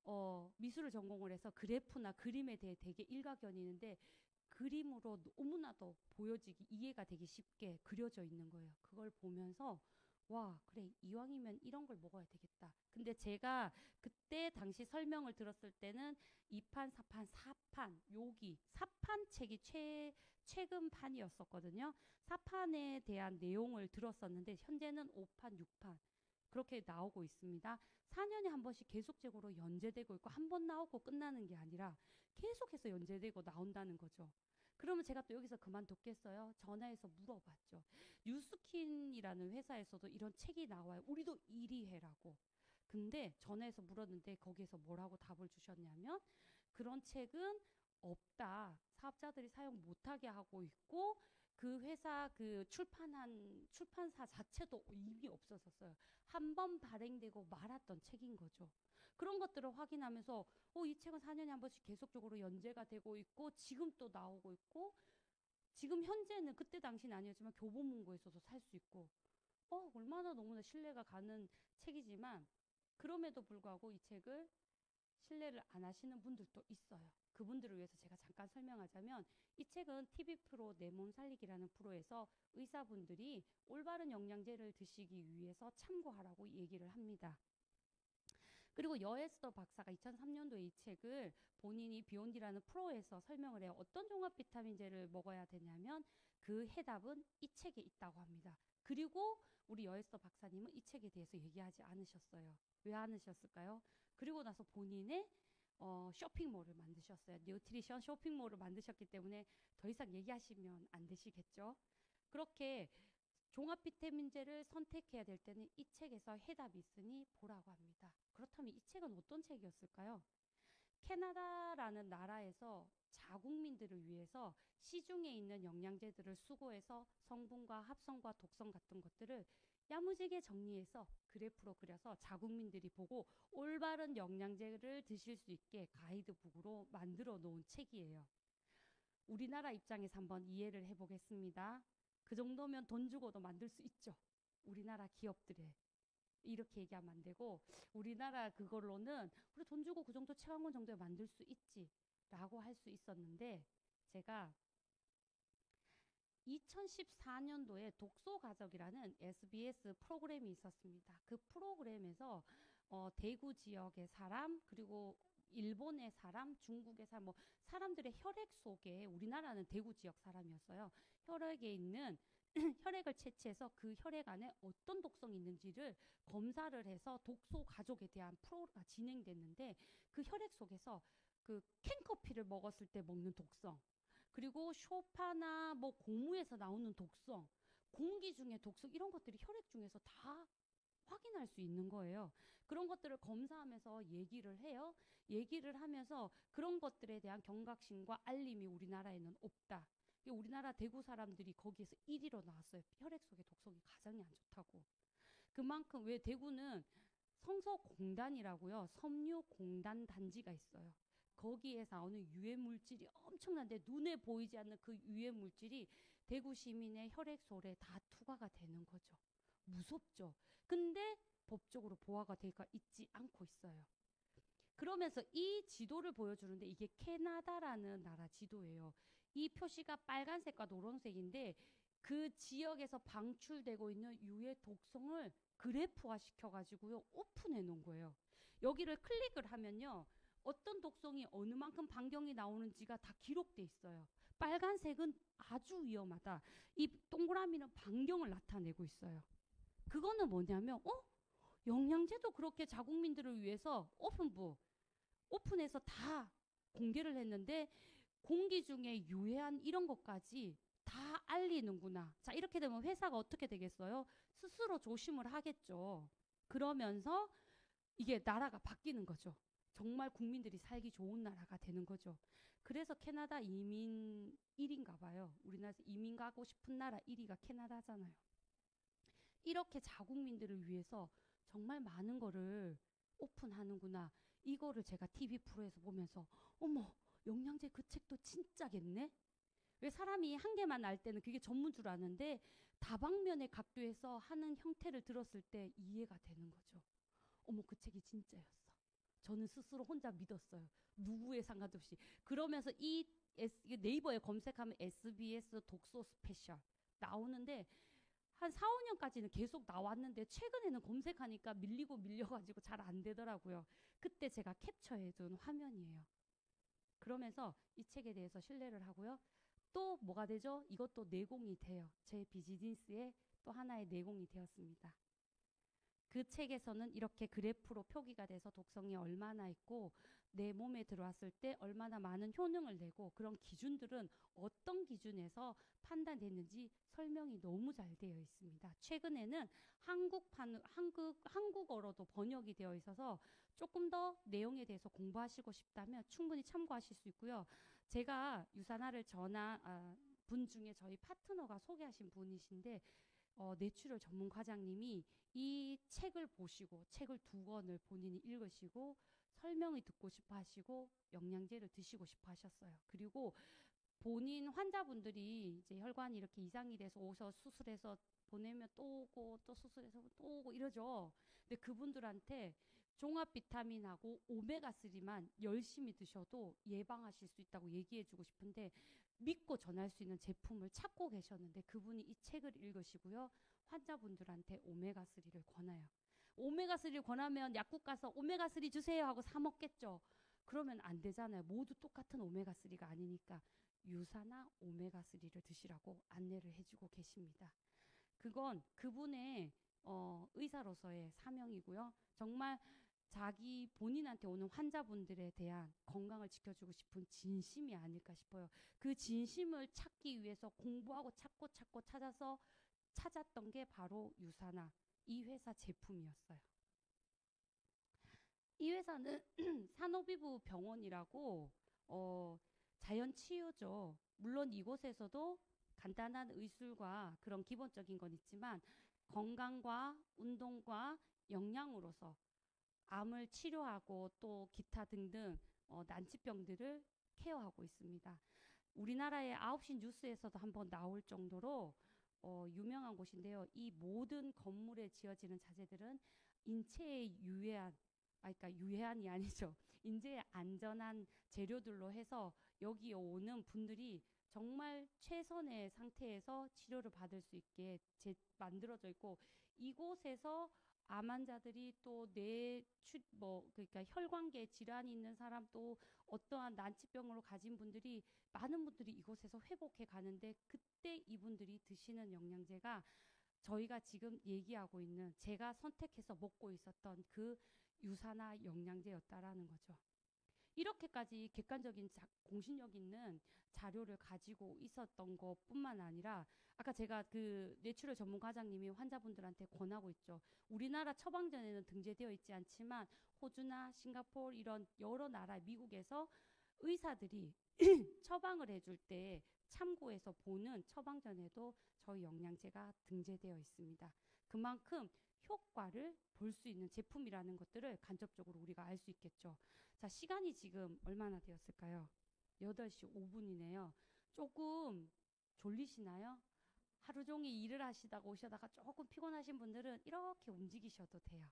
미술을 전공을 해서 그래프나 그림에 대해 되게 일가견이는데 그림으로 너무나도 보여지기 이해가 되기 쉽게 그려져 있는 거예요. 그걸 보면서 와 그래 이왕이면 이런 걸 먹어야 되겠다. 근데 제가 그때 당시 설명을 들었을 때는 2판, 4판, 4판 요기 4판 책이 최근 판이었었거든요. 4판에 대한 내용을 들었었는데 현재는 5판, 6판 그렇게 나오고 있습니다. 4년에 한 번씩 계속적으로 연재되고 있고 한 번 나오고 끝나는 게 아니라 계속해서 연재되고 나온다는 거죠. 그러면 제가 또 여기서 그만뒀겠어요? 전화해서 물어봤죠. 뉴스킨이라는 회사에서도 이런 책이 나와요. 우리도 1위 해라고. 근데 전화해서 물었는데 거기에서 뭐라고 답을 주셨냐면 그런 책은 없다. 사업자들이 사용 못하게 하고 있고 그 회사 그 출판한 출판사 자체도 이미 없어졌어요. 한 번 발행되고 말았던 책인 거죠. 그런 것들을 확인하면서 이 책은 4년에 한 번씩 계속적으로 연재가 되고 있고 지금 또 나오고 있고 지금 현재는 그때 당시는 아니었지만 교보문고에서도 살 수 있고 얼마나 너무나 신뢰가 가는 책이지만 그럼에도 불구하고 이 책을 신뢰를 안 하시는 분들도 있어요. 그분들을 위해서 제가 잠깐 설명하자면 이 책은 TV 프로 내 몸 살리기라는 프로에서 의사분들이 올바른 영양제를 드시기 위해서 참고하라고 얘기를 합니다. 그리고 여에스더 박사가 2003년도에 이 책을 본인이 비욘디라는 프로에서 설명을 해요. 어떤 종합 비타민제를 먹어야 되냐면 그 해답은 이 책에 있다고 합니다. 그리고 우리 여에스더 박사님은 이 책에 대해서 얘기하지 않으셨어요. 왜 않으셨을까요? 그리고 나서 본인의 쇼핑몰을 만드셨어요. 뉴트리션 쇼핑몰을 만드셨기 때문에 더 이상 얘기하시면 안 되시겠죠. 그렇게 종합 비타민제를 선택해야 될 때는 이 책에서 해답이 있으니 보라고 합니다. 그렇다면 이 책은 어떤 책이었을까요? 캐나다라는 나라에서 자국민들을 위해서 시중에 있는 영양제들을 수거해서 성분과 합성과 독성 같은 것들을 야무지게 정리해서 그래프로 그려서 자국민들이 보고 올바른 영양제를 드실 수 있게 가이드북으로 만들어 놓은 책이에요. 우리나라 입장에서 한번 이해를 해보겠습니다. 그 정도면 돈 주고도 만들 수 있죠. 우리나라 기업들에. 이렇게 얘기하면 안 되고 우리나라 그걸로는 우리 돈 주고 그 정도 책 한 권 정도에 만들 수 있지 라고 할 수 있었는데 제가 2014년도에 독서가족이라는 SBS 프로그램이 있었습니다. 그 프로그램에서 대구 지역의 사람 그리고 일본의 사람, 중국의 사람, 사람들의 혈액 속에 우리나라는 대구 지역 사람이었어요. 혈액에 있는 혈액을 채취해서 그 혈액 안에 어떤 독성이 있는지를 검사를 해서 독소 가족에 대한 프로가 진행됐는데 그 혈액 속에서 그 캔커피를 먹었을 때 먹는 독성 그리고 쇼파나 고무에서 나오는 독성 공기 중에 독성 이런 것들이 혈액 중에서 다 확인할 수 있는 거예요. 그런 것들을 검사하면서 얘기를 해요. 얘기를 하면서 그런 것들에 대한 경각심과 알림이 우리나라에는 없다. 우리나라 대구 사람들이 거기에서 1위로 나왔어요. 혈액 속의 독성이 가장 안 좋다고. 그만큼 왜 대구는 성서공단이라고요. 섬유공단 단지가 있어요. 거기에 나오는 유해 물질이 엄청난데 눈에 보이지 않는 그 유해 물질이 대구 시민의 혈액 속에 다 투과가 되는 거죠. 무섭죠. 근데 법적으로 보호가 되어 있지 않고 있어요. 그러면서 이 지도를 보여주는데 이게 캐나다라는 나라 지도예요. 이 표시가 빨간색과 노란색인데 그 지역에서 방출되고 있는 유해 독성을 그래프화 시켜가지고요 오픈해 놓은 거예요. 여기를 클릭을 하면요 어떤 독성이 어느 만큼 반경이 나오는지가 다 기록돼 있어요. 빨간색은 아주 위험하다. 이 동그라미는 반경을 나타내고 있어요. 그거는 뭐냐면 영양제도 그렇게 자국민들을 위해서 오픈해서 다 공개를 했는데 공기 중에 유해한 이런 것까지 다 알리는구나. 자, 이렇게 되면 회사가 어떻게 되겠어요? 스스로 조심을 하겠죠. 그러면서 이게 나라가 바뀌는 거죠. 정말 국민들이 살기 좋은 나라가 되는 거죠. 그래서 캐나다 이민 1위인가 봐요. 우리나라에서 이민 가고 싶은 나라 1위가 캐나다잖아요. 이렇게 자국민들을 위해서 정말 많은 거를 오픈하는구나. 이거를 제가 TV 프로에서 보면서 어머 영양제 그 책도 진짜겠네? 왜 사람이 한 개만 알 때는 그게 전문 줄 아는데 다방면의 각도에서 하는 형태를 들었을 때 이해가 되는 거죠. 어머 그 책이 진짜였어. 저는 스스로 혼자 믿었어요. 누구의 상관없이. 그러면서 네이버에 검색하면 SBS 독서 스페셜 나오는데 한 4, 5년까지는 계속 나왔는데 최근에는 검색하니까 밀려가지고 잘 안 되더라고요. 그때 제가 캡처해둔 화면이에요. 그러면서 이 책에 대해서 신뢰를 하고요. 또 뭐가 되죠? 이것도 내공이 돼요. 제 비즈니스의 또 하나의 내공이 되었습니다. 그 책에서는 이렇게 그래프로 표기가 돼서 독성이 얼마나 있고 내 몸에 들어왔을 때 얼마나 많은 효능을 내고 그런 기준들은 어떤 기준에서 판단됐는지 설명이 너무 잘 되어 있습니다. 최근에는 한국어로도 번역이 되어 있어서 조금 더 내용에 대해서 공부하시고 싶다면 충분히 참고하실 수 있고요. 제가 유산화를 전한 분 중에 저희 파트너가 소개하신 분이신데 뇌출혈 전문 과장님이 이 책을 보시고 책을 2권을 본인이 읽으시고 설명을 듣고 싶어 하시고 영양제를 드시고 싶어 하셨어요. 그리고 본인 환자분들이 이제 혈관이 이렇게 이상이 돼서 오셔 수술해서 보내면 또 오고 또 수술해서 또 오고 이러죠. 근데 그분들한테 종합 비타민하고 오메가3만 열심히 드셔도 예방하실 수 있다고 얘기해주고 싶은데 믿고 전할 수 있는 제품을 찾고 계셨는데 그분이 이 책을 읽으시고요. 환자분들한테 오메가3를 권해요. 오메가3를 권하면 약국 가서 오메가3 주세요 하고 사 먹겠죠. 그러면 안 되잖아요. 모두 똑같은 오메가3가 아니니까 유산화 오메가3를 드시라고 안내를 해주고 계십니다. 그건 그분의 의사로서의 사명이고요. 정말 자기 본인한테 오는 환자분들에 대한 건강을 지켜주고 싶은 진심이 아닐까 싶어요. 그 진심을 찾기 위해서 공부하고 찾고 찾아서 찾았던 게 바로 유산화 이 회사 제품이었어요. 이 회사는 산호비부 병원이라고 자연치유죠. 물론 이곳에서도 간단한 의술과 그런 기본적인 건 있지만 건강과 운동과 영양으로서 암을 치료하고 또 기타 등등 난치병들을 케어하고 있습니다. 우리나라의 9시 뉴스에서도 한번 나올 정도로 유명한 곳인데요. 이 모든 건물에 지어지는 자재들은 인체에 그러니까 유해한이 아니죠. 인체에 안전한 재료들로 해서 여기 오는 분들이 정말 최선의 상태에서 치료를 받을 수 있게 만들어져 있고 이곳에서 암 환자들이 또 그러니까 혈관계 질환이 있는 사람 또 어떠한 난치병으로 가진 분들이 많은 분들이 이곳에서 회복해 가는데 그때 이분들이 드시는 영양제가 저희가 지금 얘기하고 있는 제가 선택해서 먹고 있었던 그 유산화 영양제였다라는 거죠. 이렇게까지 객관적인 공신력 있는 자료를 가지고 있었던 것뿐만 아니라 아까 제가 그 뇌출혈 전문 과장님이 환자분들한테 권하고 있죠. 우리나라 처방전에는 등재되어 있지 않지만 호주나 싱가포르 이런 여러 나라 미국에서 의사들이 처방을 해줄 때 참고해서 보는 처방전에도 저희 영양제가 등재되어 있습니다. 그만큼 효과를 볼 수 있는 제품이라는 것들을 간접적으로 우리가 알 수 있겠죠. 자, 시간이 지금 얼마나 되었을까요? 8시 5분이네요. 조금 졸리시나요? 하루 종일 일을 하시다가 오셔다가 조금 피곤하신 분들은 이렇게 움직이셔도 돼요.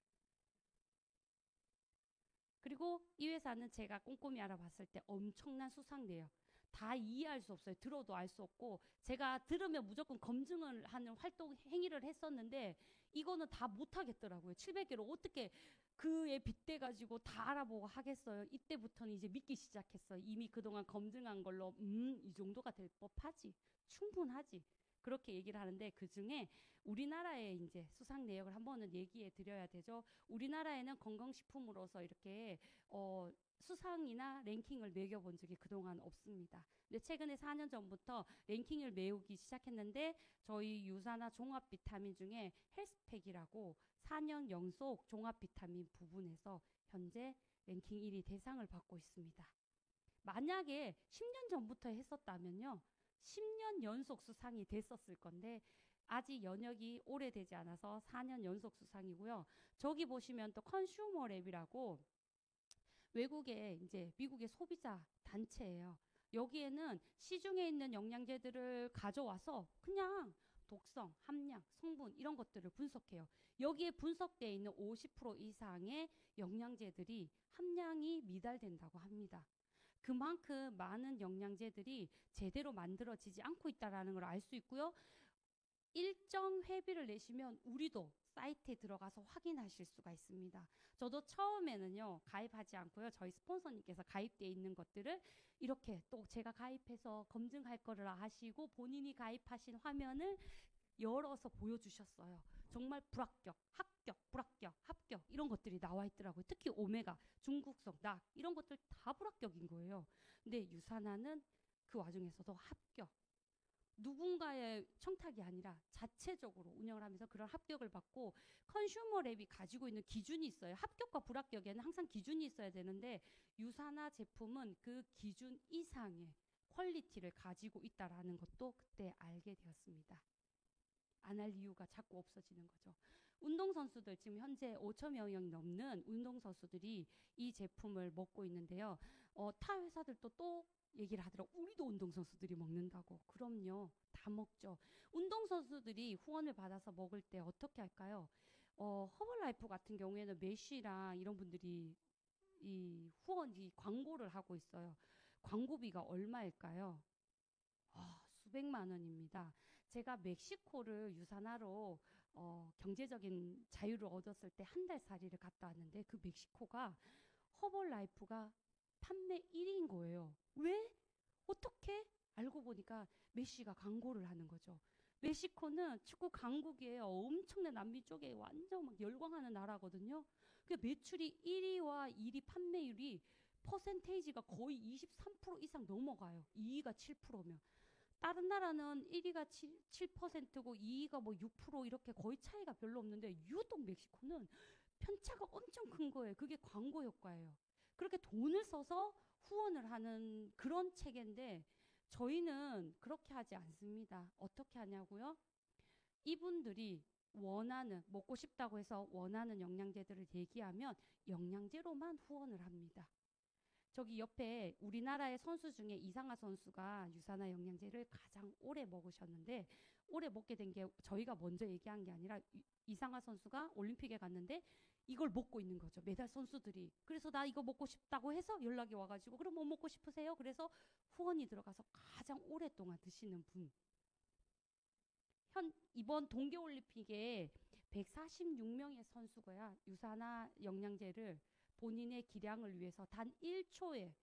그리고 이 회사는 제가 꼼꼼히 알아봤을 때 엄청난 수상돼요. 다 이해할 수 없어요. 들어도 알 수 없고 제가 들으면 무조건 검증을 하는 활동 행위를 했었는데 이거는 다 못하겠더라고요. 700개로 어떻게 그에 빗대가지고 다 알아보고 하겠어요. 이때부터는 이제 믿기 시작했어요. 이미 그동안 검증한 걸로 이 정도가 될 법하지. 충분하지. 그렇게 얘기를 하는데 그중에 우리나라의 이제 수상 내역을 한 번은 얘기해 드려야 되죠. 우리나라에는 건강식품으로서 이렇게 수상이나 랭킹을 매겨본 적이 그동안 없습니다. 근데 최근에 4년 전부터 랭킹을 메우기 시작했는데 저희 유산화 종합 비타민 중에 헬스팩이라고 4년 연속 종합 비타민 부분에서 현재 랭킹 1위 대상을 받고 있습니다. 만약에 10년 전부터 했었다면요. 10년 연속 수상이 됐었을 건데 아직 연역이 오래되지 않아서 4년 연속 수상이고요. 저기 보시면 또 컨슈머 랩이라고 외국의 이제 미국의 소비자 단체예요. 여기에는 시중에 있는 영양제들을 가져와서 그냥 독성, 함량, 성분 이런 것들을 분석해요. 여기에 분석되어 있는 50% 이상의 영양제들이 함량이 미달된다고 합니다. 그만큼 많은 영양제들이 제대로 만들어지지 않고 있다는 걸 알 수 있고요. 일정 회비를 내시면 우리도 사이트에 들어가서 확인하실 수가 있습니다. 저도 처음에는요, 가입하지 않고요, 저희 스폰서님께서 가입되어 있는 것들을 이렇게 또 제가 가입해서 검증할 거를 아시고 본인이 가입하신 화면을 열어서 보여주셨어요. 정말 불합격, 합격, 불합격, 합격 이런 것들이 나와 있더라고요. 특히 오메가, 중국성, 낙 이런 것들 다 불합격인 거예요. 근데 유산화는 그 와중에서도 합격. 누군가의 청탁이 아니라 자체적으로 운영을 하면서 그런 합격을 받고, 컨슈머 랩이 가지고 있는 기준이 있어요. 합격과 불합격에는 항상 기준이 있어야 되는데 유산화 제품은 그 기준 이상의 퀄리티를 가지고 있다라는 것도 그때 알게 되었습니다. 안 할 이유가 자꾸 없어지는 거죠. 운동선수들, 지금 현재 5천 명이 넘는 운동선수들이 이 제품을 먹고 있는데요. 타 회사들도 또 얘기를 하더라고요. 우리도 운동선수들이 먹는다고. 그럼요. 다 먹죠. 운동선수들이 후원을 받아서 먹을 때 어떻게 할까요? 허벌라이프 같은 경우에는 메시랑 이런 분들이 이 후원이 광고를 하고 있어요. 광고비가 얼마일까요? 수백만 원입니다. 제가 멕시코를 유산화로 경제적인 자유를 얻었을 때 한 달 살이를 갔다 왔는데, 그 멕시코가 허벌라이프가 판매 1위인 거예요. 왜? 어떻게? 알고 보니까 메시가 광고를 하는 거죠. 멕시코는 축구 강국이에요. 엄청난 남미 쪽에 완전 막 열광하는 나라거든요. 그 매출이 1위와 1위 판매율이 퍼센테이지가 거의 23% 이상 넘어가요. 2위가 7%면. 다른 나라는 1위가 7%고 2위가 뭐 6% 이렇게 거의 차이가 별로 없는데, 유독 멕시코는 편차가 엄청 큰 거예요. 그게 광고 효과예요. 그렇게 돈을 써서 후원을 하는 그런 체계인데, 저희는 그렇게 하지 않습니다. 어떻게 하냐고요? 이분들이 원하는, 먹고 싶다고 해서 원하는 영양제들을 얘기하면 영양제로만 후원을 합니다. 저기 옆에 우리나라의 선수 중에 이상하 선수가 유산화 영양제를 가장 오래 먹으셨는데, 오래 먹게 된 게 저희가 먼저 얘기한 게 아니라 이상하 선수가 올림픽에 갔는데 이걸 먹고 있는 거죠. 메달 선수들이. 그래서 나 이거 먹고 싶다고 해서 연락이 와가지고, 그럼 뭐 먹고 싶으세요? 그래서 후원이 들어가서 가장 오랫동안 드시는 분. 이번 동계올림픽에 146명의 선수가 유산화 영양제를 본인의 기량을 위해서 단 1초에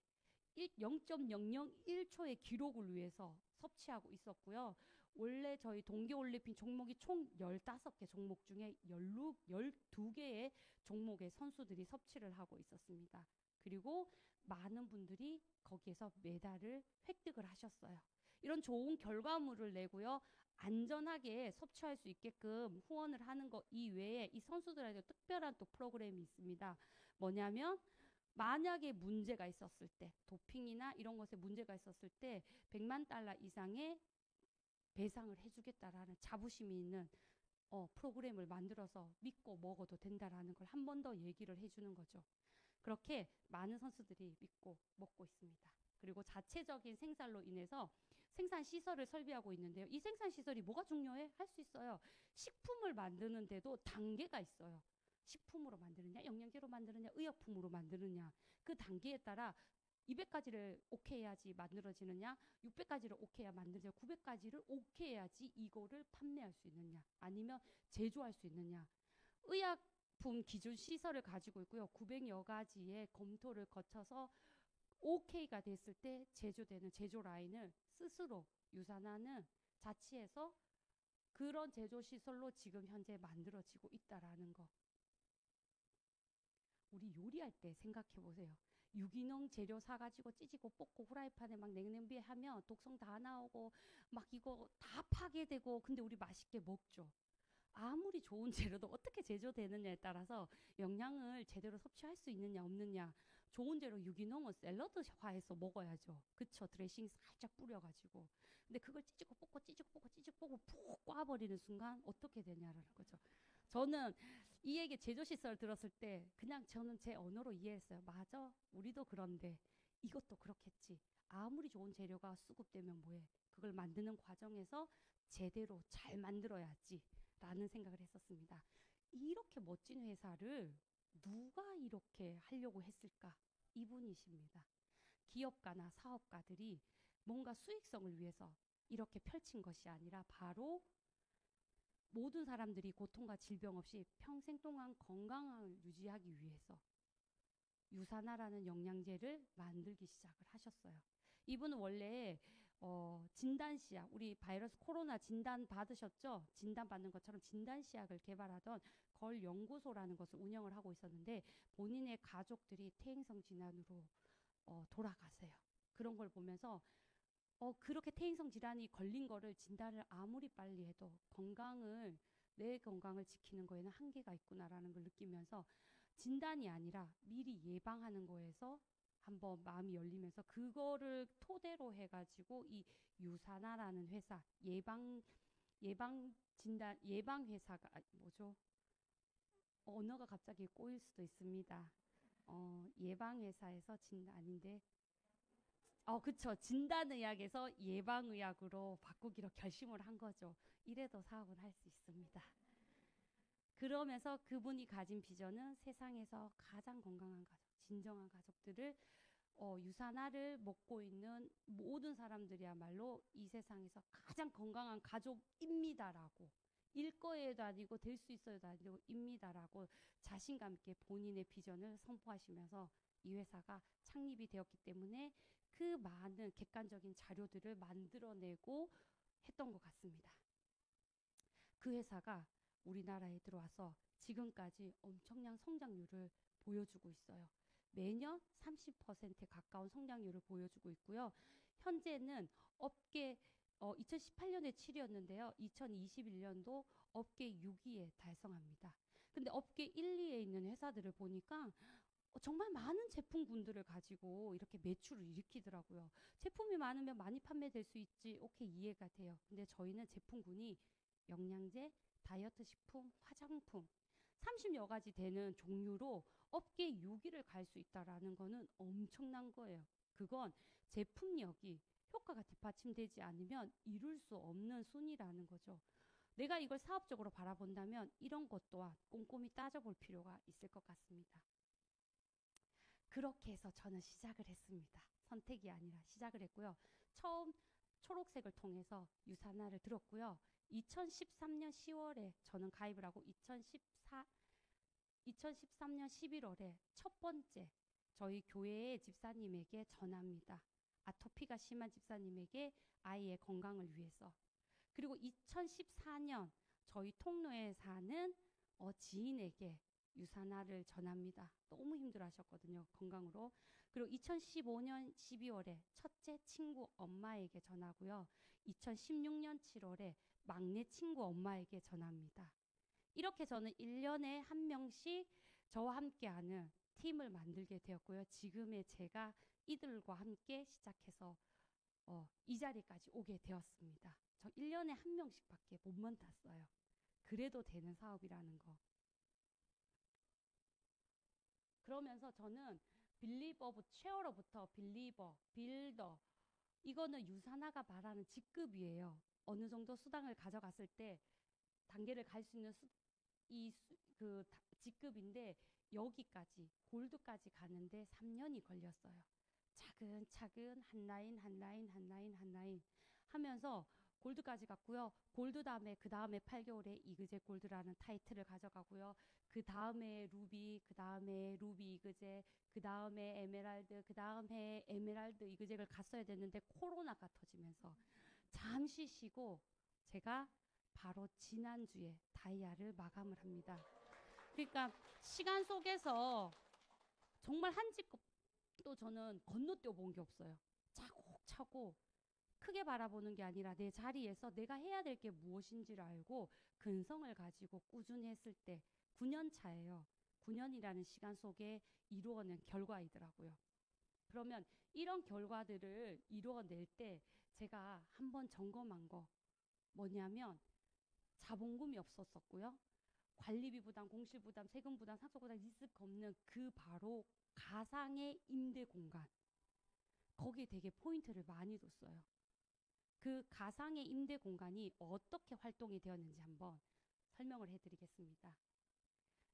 0.001초의 기록을 위해서 섭취하고 있었고요. 원래 저희 동계올림픽 종목이 총 15개 종목 중에 12개의 종목의 선수들이 섭취를 하고 있었습니다. 그리고 많은 분들이 거기에서 메달을 획득을 하셨어요. 이런 좋은 결과물을 내고요. 안전하게 섭취할 수 있게끔 후원을 하는 것 이외에 이 선수들에게 특별한 또 프로그램이 있습니다. 뭐냐면, 만약에 문제가 있었을 때, 도핑이나 이런 것에 문제가 있었을 때 100만 달러 이상의 배상을 해주겠다라는 자부심이 있는 프로그램을 만들어서 믿고 먹어도 된다라는 걸 한 번 더 얘기를 해주는 거죠. 그렇게 많은 선수들이 믿고 먹고 있습니다. 그리고 자체적인 생산로 인해서 생산 시설을 설비하고 있는데요. 이 생산 시설이 뭐가 중요해? 할 수 있어요. 식품을 만드는데도 단계가 있어요. 식품으로 만드느냐, 영양제로 만드느냐, 의약품으로 만드느냐. 그 단계에 따라 200가지를 오케이 해야지 만들어지느냐, 600가지를 오케이 해야 만들어지느냐, 900가지를 오케이 해야지 이거를 판매할 수 있느냐, 아니면 제조할 수 있느냐. 의약품 기준 시설을 가지고 있고요. 900여 가지의 검토를 거쳐서 오케이가 됐을 때 제조되는 제조 라인을 스스로 유산화는 자치해서 그런 제조 시설로 지금 현재 만들어지고 있다라는 거. 우리 요리할 때 생각해 보세요. 유기농 재료 사가지고 찌지고 볶고 후라이팬에 막 냉냄비에 하면 독성 다 나오고 막 이거 다 파괴되고, 근데 우리 맛있게 먹죠. 아무리 좋은 재료도 어떻게 제조되느냐에 따라서 영양을 제대로 섭취할 수 있느냐 없느냐. 좋은 재료 유기농은 샐러드화해서 먹어야죠. 그쵸? 드레싱 살짝 뿌려가지고. 근데 그걸 찌지고 볶고 찌지고 볶고 찌지고 볶고 푹 꽈버리는 순간 어떻게 되냐라는 거죠. 저는 이 얘기 제조시설 들었을 때 그냥 저는 제 언어로 이해했어요. 맞아, 우리도 그런데 이것도 그렇겠지. 아무리 좋은 재료가 수급되면 뭐해. 그걸 만드는 과정에서 제대로 잘 만들어야지 라는 생각을 했었습니다. 이렇게 멋진 회사를 누가 이렇게 하려고 했을까? 이분이십니다. 기업가나 사업가들이 뭔가 수익성을 위해서 이렇게 펼친 것이 아니라 바로 모든 사람들이 고통과 질병 없이 평생 동안 건강을 유지하기 위해서 유산화라는 영양제를 만들기 시작을 하셨어요. 이분은 원래 진단시약, 우리 바이러스 코로나 진단 받으셨죠? 진단 받는 것처럼 진단시약을 개발하던 걸 연구소라는 것을 운영을 하고 있었는데 본인의 가족들이 퇴행성 질환으로 돌아가세요. 그런 걸 보면서 그렇게 퇴행성 질환이 걸린 거를 진단을 아무리 빨리 해도 내 건강을 지키는 거에는 한계가 있구나라는 걸 느끼면서 진단이 아니라 미리 예방하는 거에서 한번 마음이 열리면서 그거를 토대로 해가지고 이 유산화라는 회사 예방 회사가 뭐죠? 언어가 갑자기 꼬일 수도 있습니다. 예방 회사에서 진단 아닌데 그쵸. 진단의학에서 예방의학으로 바꾸기로 결심을 한 거죠. 이래도 사업은 할 수 있습니다. 그러면서 그분이 가진 비전은 세상에서 가장 건강한 가족, 진정한 가족들을 유산화를 먹고 있는 모든 사람들이야말로 이 세상에서 가장 건강한 가족입니다라고 일거에도 아니고 될 수 있어도 아니고 입니다라고 자신감 있게 본인의 비전을 선포하시면서 이 회사가 창립이 되었기 때문에 그 많은 객관적인 자료들을 만들어내고 했던 것 같습니다. 그 회사가 우리나라에 들어와서 지금까지 엄청난 성장률을 보여주고 있어요. 매년 30%에 가까운 성장률을 보여주고 있고요. 현재는 업계 2018년에 7위였는데요. 2021년도 업계 6위에 달성합니다. 근데 업계 1, 2에 있는 회사들을 보니까 정말 많은 제품군들을 가지고 이렇게 매출을 일으키더라고요. 제품이 많으면 많이 판매될 수 있지. 오케이, 이해가 돼요. 근데 저희는 제품군이 영양제, 다이어트 식품, 화장품 30여 가지 되는 종류로 업계 6위를 갈 수 있다라는 거는 엄청난 거예요. 그건 제품력이 효과가 뒷받침되지 않으면 이룰 수 없는 순위라는 거죠. 내가 이걸 사업적으로 바라본다면 이런 것 또한 꼼꼼히 따져볼 필요가 있을 것 같습니다. 그렇게 해서 저는 시작을 했습니다. 선택이 아니라 시작을 했고요. 처음 초록색을 통해서 유산화를 들었고요. 2013년 10월에 저는 가입을 하고 2013년 11월에 첫 번째 저희 교회의 집사님에게 전합니다. 아토피가 심한 집사님에게 아이의 건강을 위해서. 그리고 2014년 저희 통로에 사는 지인에게 유산화를 전합니다. 너무 힘들어하셨거든요. 건강으로. 그리고 2015년 12월에 첫째 친구 엄마에게 전하고요. 2016년 7월에 막내 친구 엄마에게 전합니다. 이렇게 저는 1년에 한 명씩 저와 함께하는 팀을 만들게 되었고요. 지금의 제가 이들과 함께 시작해서 이 자리까지 오게 되었습니다. 저 1년에 한 명씩밖에 못 맡았어요. 그래도 되는 사업이라는 거. 그러면서 저는 쉐어러부터 빌리버, 빌더 이거는 유산화가 말하는 직급이에요. 어느 정도 수당을 가져갔을 때 단계를 갈 수 있는 직급인데 여기까지 골드까지 가는데 3년이 걸렸어요. 차근차근 한 라인 한 라인 한 라인 한 라인 하면서 골드까지 갔고요. 골드 다음에 그 다음에 8개월에 이그제 골드라는 타이틀을 가져가고요. 그 다음에 루비, 그 다음에 루비 이그제, 그 다음에 에메랄드, 그 다음에 에메랄드 이그제를 갔어야 됐는데 코로나가 터지면서 잠시 쉬고 제가 바로 지난주에 다이아를 마감을 합니다. 그러니까 시간 속에서 정말 한 직급도 저는 건너뛰어 본 게 없어요. 차곡차곡 크게 바라보는 게 아니라 내 자리에서 내가 해야 될 게 무엇인지를 알고 근성을 가지고 꾸준히 했을 때 9년 차예요. 9년이라는 시간 속에 이루어낸 결과이더라고요. 그러면 이런 결과들을 이루어낼 때 제가 한번 점검한 거 뭐냐면 자본금이 없었었고요. 관리비 부담, 공실 부담, 세금 부담, 상속 부담 리스크 없는 그 바로 가상의 임대 공간. 거기에 되게 포인트를 많이 뒀어요. 그 가상의 임대 공간이 어떻게 활동이 되었는지 한번 설명을 해드리겠습니다.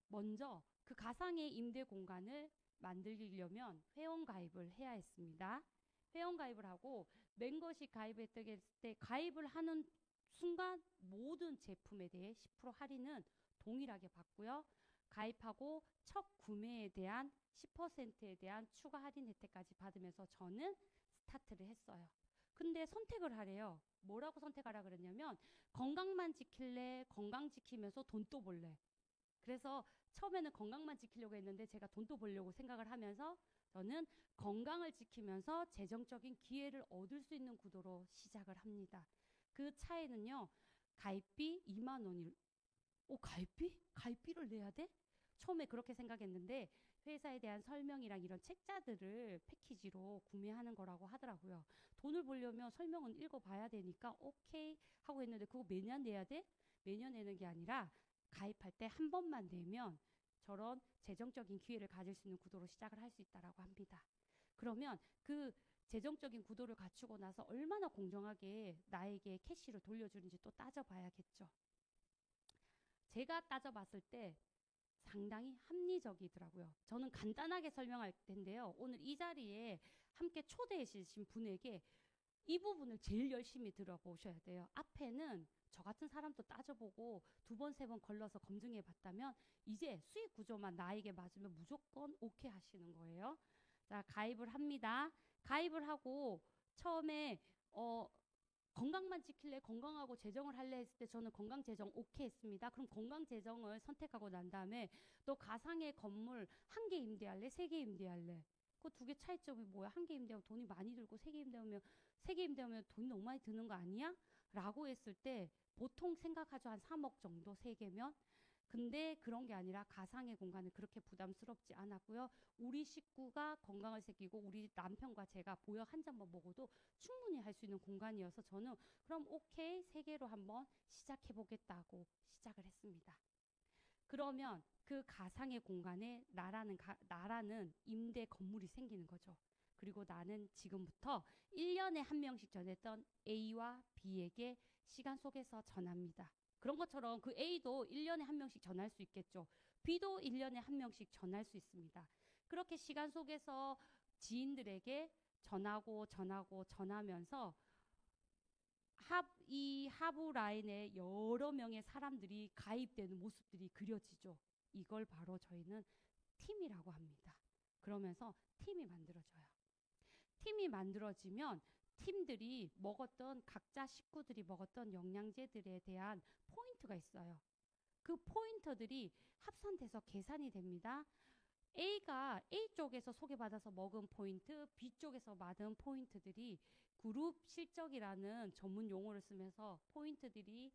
먼저 그 가상의 임대 공간을 만들려면 회원가입을 해야 했습니다. 회원가입을 하고 멤버십 가입했을 때 가입을 하는 순간 모든 제품에 대해 10% 할인은 동일하게 받고요. 가입하고 첫 구매에 대한 10%에 대한 추가 할인 혜택까지 받으면서 저는 스타트를 했어요. 근데 선택을 하래요. 뭐라고 선택하라 그랬냐면 건강만 지킬래, 건강 지키면서 돈도 벌래. 그래서 처음에는 건강만 지키려고 했는데 제가 돈도 벌려고 생각을 하면서 저는 건강을 지키면서 재정적인 기회를 얻을 수 있는 구도로 시작을 합니다. 그 차이는요. 가입비 2만 원이 가입비? 가입비를 내야 돼? 처음에 그렇게 생각했는데 회사에 대한 설명이랑 이런 책자들을 패키지로 구매하는 거라고 하더라고요. 돈을 벌려면 설명은 읽어봐야 되니까 오케이 하고 했는데 그거 매년 내야 돼? 매년 내는 게 아니라 가입할 때 한 번만 내면 저런 재정적인 기회를 가질 수 있는 구도로 시작을 할 수 있다라고 합니다. 그러면 그 재정적인 구도를 갖추고 나서 얼마나 공정하게 나에게 캐시를 돌려주는지 또 따져봐야겠죠. 제가 따져봤을 때 상당히 합리적이더라고요. 저는 간단하게 설명할 텐데요. 오늘 이 자리에 함께 초대해 주신 분에게 이 부분을 제일 열심히 들어보셔야 돼요. 앞에는 저 같은 사람도 따져보고 두 번, 세 번 걸러서 검증해 봤다면 이제 수익 구조만 나에게 맞으면 무조건 오케이 하시는 거예요. 자, 가입을 합니다. 가입을 하고 처음에 건강만 지킬래, 건강하고 재정을 할래 했을 때 저는 건강 재정 오케이 했습니다. 그럼 건강 재정을 선택하고 난 다음에 너 가상의 건물 한 개 임대할래, 세 개 임대할래? 그 두 개 차이점이 뭐야? 한 개 임대하면 돈이 많이 들고 세 개 임대하면 돈이 너무 많이 드는 거 아니야? 라고 했을 때 보통 생각하죠. 한 3억 정도 세 개면. 근데 그런 게 아니라 가상의 공간은 그렇게 부담스럽지 않았고요. 우리 식구가 건강을 새기고 우리 남편과 제가 보약 한 잔만 먹어도 충분히 할 수 있는 공간이어서 저는 그럼 오케이 세 개로 한번 시작해 보겠다고 시작을 했습니다. 그러면 그 가상의 공간에 나라는 임대 건물이 생기는 거죠. 그리고 나는 지금부터 1년에 한 명씩 전했던 A와 B에게 시간 속에서 전합니다. 그런 것처럼 그 A도 1년에 한 명씩 전할 수 있겠죠. B도 1년에 한 명씩 전할 수 있습니다. 그렇게 시간 속에서 지인들에게 전하면서 이 하부 라인에 여러 명의 사람들이 가입되는 모습들이 그려지죠. 이걸 바로 저희는 팀이라고 합니다. 그러면서 팀이 만들어져요. 팀이 만들어지면 팀들이 각자 식구들이 먹었던 영양제들에 대한 포인트가 있어요. 그 포인트들이 합산돼서 계산이 됩니다. A가 A 쪽에서 소개받아서 먹은 포인트, B 쪽에서 받은 포인트들이 그룹 실적이라는 전문 용어를 쓰면서 포인트들이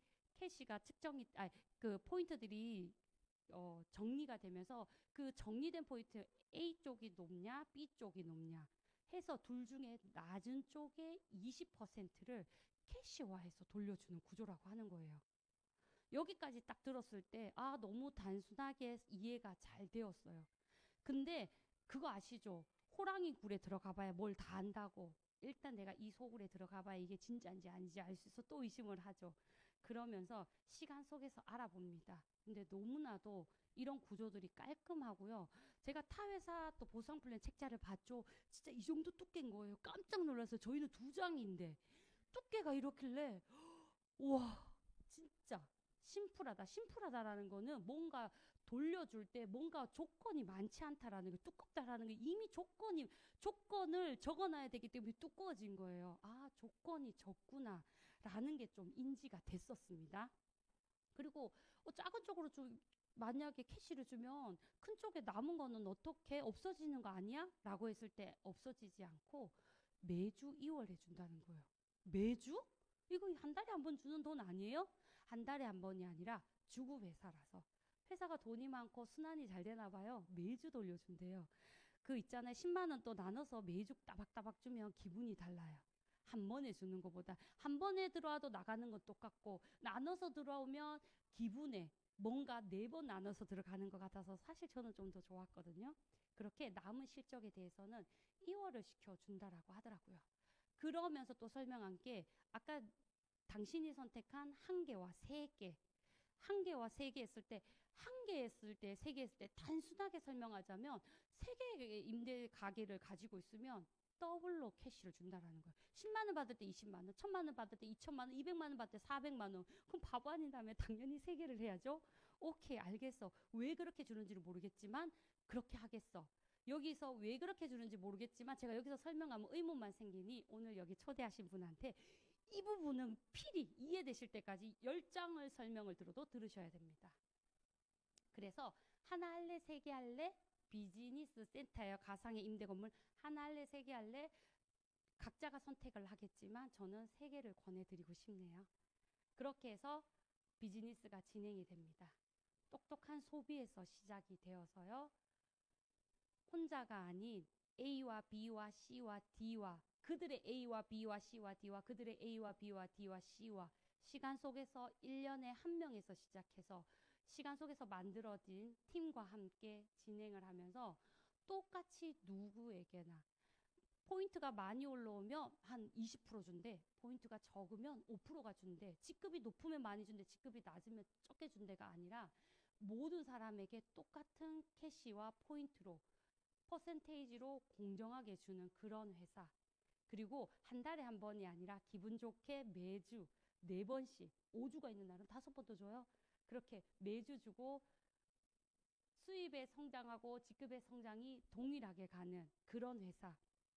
포인트들이 정리가 되면서 그 정리된 포인트 A 쪽이 높냐, B 쪽이 높냐 해서 둘 중에 낮은 쪽의 20%를 캐시화해서 돌려주는 구조라고 하는 거예요. 여기까지 딱 들었을 때 너무 단순하게 이해가 잘 되었어요. 근데 그거 아시죠? 호랑이 굴에 들어가 봐야 뭘 다 안다고. 일단 내가 이 소굴에 들어가 봐야 이게 진짜인지 아닌지 알 수 있어 또 의심을 하죠. 그러면서 시간 속에서 알아봅니다. 근데 너무나도 이런 구조들이 깔끔하고요. 제가 타 회사 또 보상 플랜 책자를 봤죠. 진짜 이 정도 두께인 거예요. 깜짝 놀랐어요. 저희는 2장인데 두께가 이렇길래 우와 진짜 심플하다라는 거는 뭔가 돌려줄 때 뭔가 조건이 많지 않다라는 게 두껍다라는 게 이미 조건을 적어놔야 되기 때문에 두꺼워진 거예요. 조건이 적구나 라는 게 좀 인지가 됐었습니다. 그리고 작은 쪽으로 만약에 캐시를 주면 큰 쪽에 남은 거는 어떻게 없어지는 거 아니야? 라고 했을 때 없어지지 않고 매주 2월 해준다는 거예요. 매주? 이거 한 달에 한 번 주는 돈 아니에요? 한 달에 한 번이 아니라 주급 회사라서 회사가 돈이 많고 순환이 잘 되나 봐요. 매주 돌려준대요. 그 있잖아요. 10만 원 또 나눠서 매주 따박따박 주면 기분이 달라요. 한 번에 주는 것보다 한 번에 들어와도 나가는 건 똑같고 나눠서 들어오면 기분에 뭔가 4번 나눠서 들어가는 것 같아서 사실 저는 좀 더 좋았거든요. 그렇게 남은 실적에 대해서는 2월을 시켜준다라고 하더라고요. 그러면서 또 설명한 게 아까 당신이 선택한 1개와 3개 1개와 3개 했을 때 한 개 했을 때, 세 개 했을 때 단순하게 설명하자면 세 개의 임대 가게를 가지고 있으면 더블로 캐시를 준다라는 거예요. 10만 원 받을 때 20만 원, 1000만 원 받을 때 2천만 원, 200만 원 받을 때 400만 원. 그럼 바보 아닌다면 당연히 세 개를 해야죠. 오케이, 알겠어. 왜 그렇게 주는지를 모르겠지만 그렇게 하겠어. 여기서 왜 그렇게 주는지 모르겠지만 제가 여기서 설명하면 의문만 생기니 오늘 여기 초대하신 분한테 이 부분은 필히 이해되실 때까지 10장을 설명을 들어도 들으셔야 됩니다. 그래서 하나 할래, 세 개 할래? 비즈니스 센터예요. 가상의 임대 건물 하나 할래, 세 개 할래? 각자가 선택을 하겠지만 저는 세 개를 권해드리고 싶네요. 그렇게 해서 비즈니스가 진행이 됩니다. 똑똑한 소비에서 시작이 되어서요. 혼자가 아닌 A와 B와 C와 D와 그들의 A와 B와 C와 D와 그들의 A와 B와 D와 C와 시간 속에서 1년에 한 명에서 시작해서 시간 속에서 만들어진 팀과 함께 진행을 하면서 똑같이 누구에게나 포인트가 많이 올라오면 한 20% 준대. 포인트가 적으면 5%가 준대. 직급이 높으면 많이 준대. 직급이 낮으면 적게 준대가 아니라 모든 사람에게 똑같은 캐시와 포인트로 퍼센테이지로 공정하게 주는 그런 회사. 그리고 한 달에 한 번이 아니라 기분 좋게 매주 4번씩 5주가 있는 날은 5번도 줘요. 그렇게 매주 주고 수입의 성장하고 직급의 성장이 동일하게 가는 그런 회사.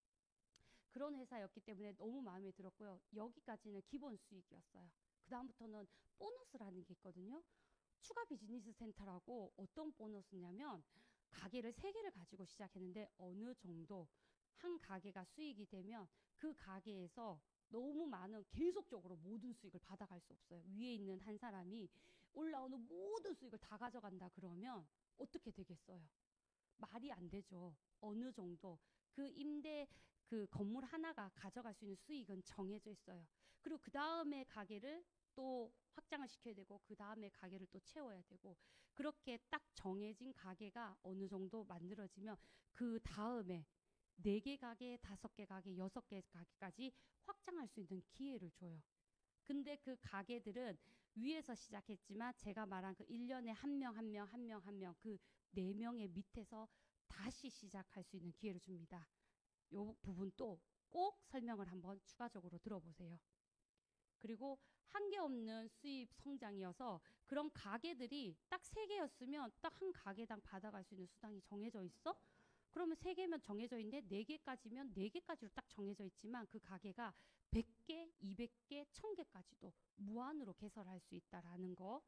그런 회사였기 때문에 너무 마음에 들었고요. 여기까지는 기본 수익이었어요. 그 다음부터는 보너스라는 게 있거든요. 추가 비즈니스 센터라고 어떤 보너스냐면 가게를 3개를 가지고 시작했는데 어느 정도 한 가게가 수익이 되면 그 가게에서 너무 많은 계속적으로 모든 수익을 받아갈 수 없어요. 위에 있는 한 사람이 올라오는 모든 수익을 다 가져간다 그러면 어떻게 되겠어요? 말이 안 되죠. 어느 정도 그 임대 그 건물 하나가 가져갈 수 있는 수익은 정해져 있어요. 그리고 그 다음에 가게를 또 확장을 시켜야 되고 그 다음에 가게를 또 채워야 되고 그렇게 딱 정해진 가게가 어느 정도 만들어지면 그 다음에 4개 가게, 5개 가게, 6개 가게까지 확장할 수 있는 기회를 줘요. 근데 그 가게들은 위에서 시작했지만 제가 말한 그 1년에 한 명, 한 명, 한 명, 한 명 그 4명의 밑에서 다시 시작할 수 있는 기회를 줍니다. 요 부분도 꼭 설명을 한번 추가적으로 들어보세요. 그리고 한계 없는 수입 성장이어서 그런 가게들이 딱 3개였으면 딱 한 가게당 받아갈 수 있는 수당이 정해져 있어? 그러면 3개면 정해져 있는데 4개까지면 4개까지로 딱 정해져 있지만 그 가게가 100개, 200개, 1000개까지도 무한으로 개설할 수 있다라는 거.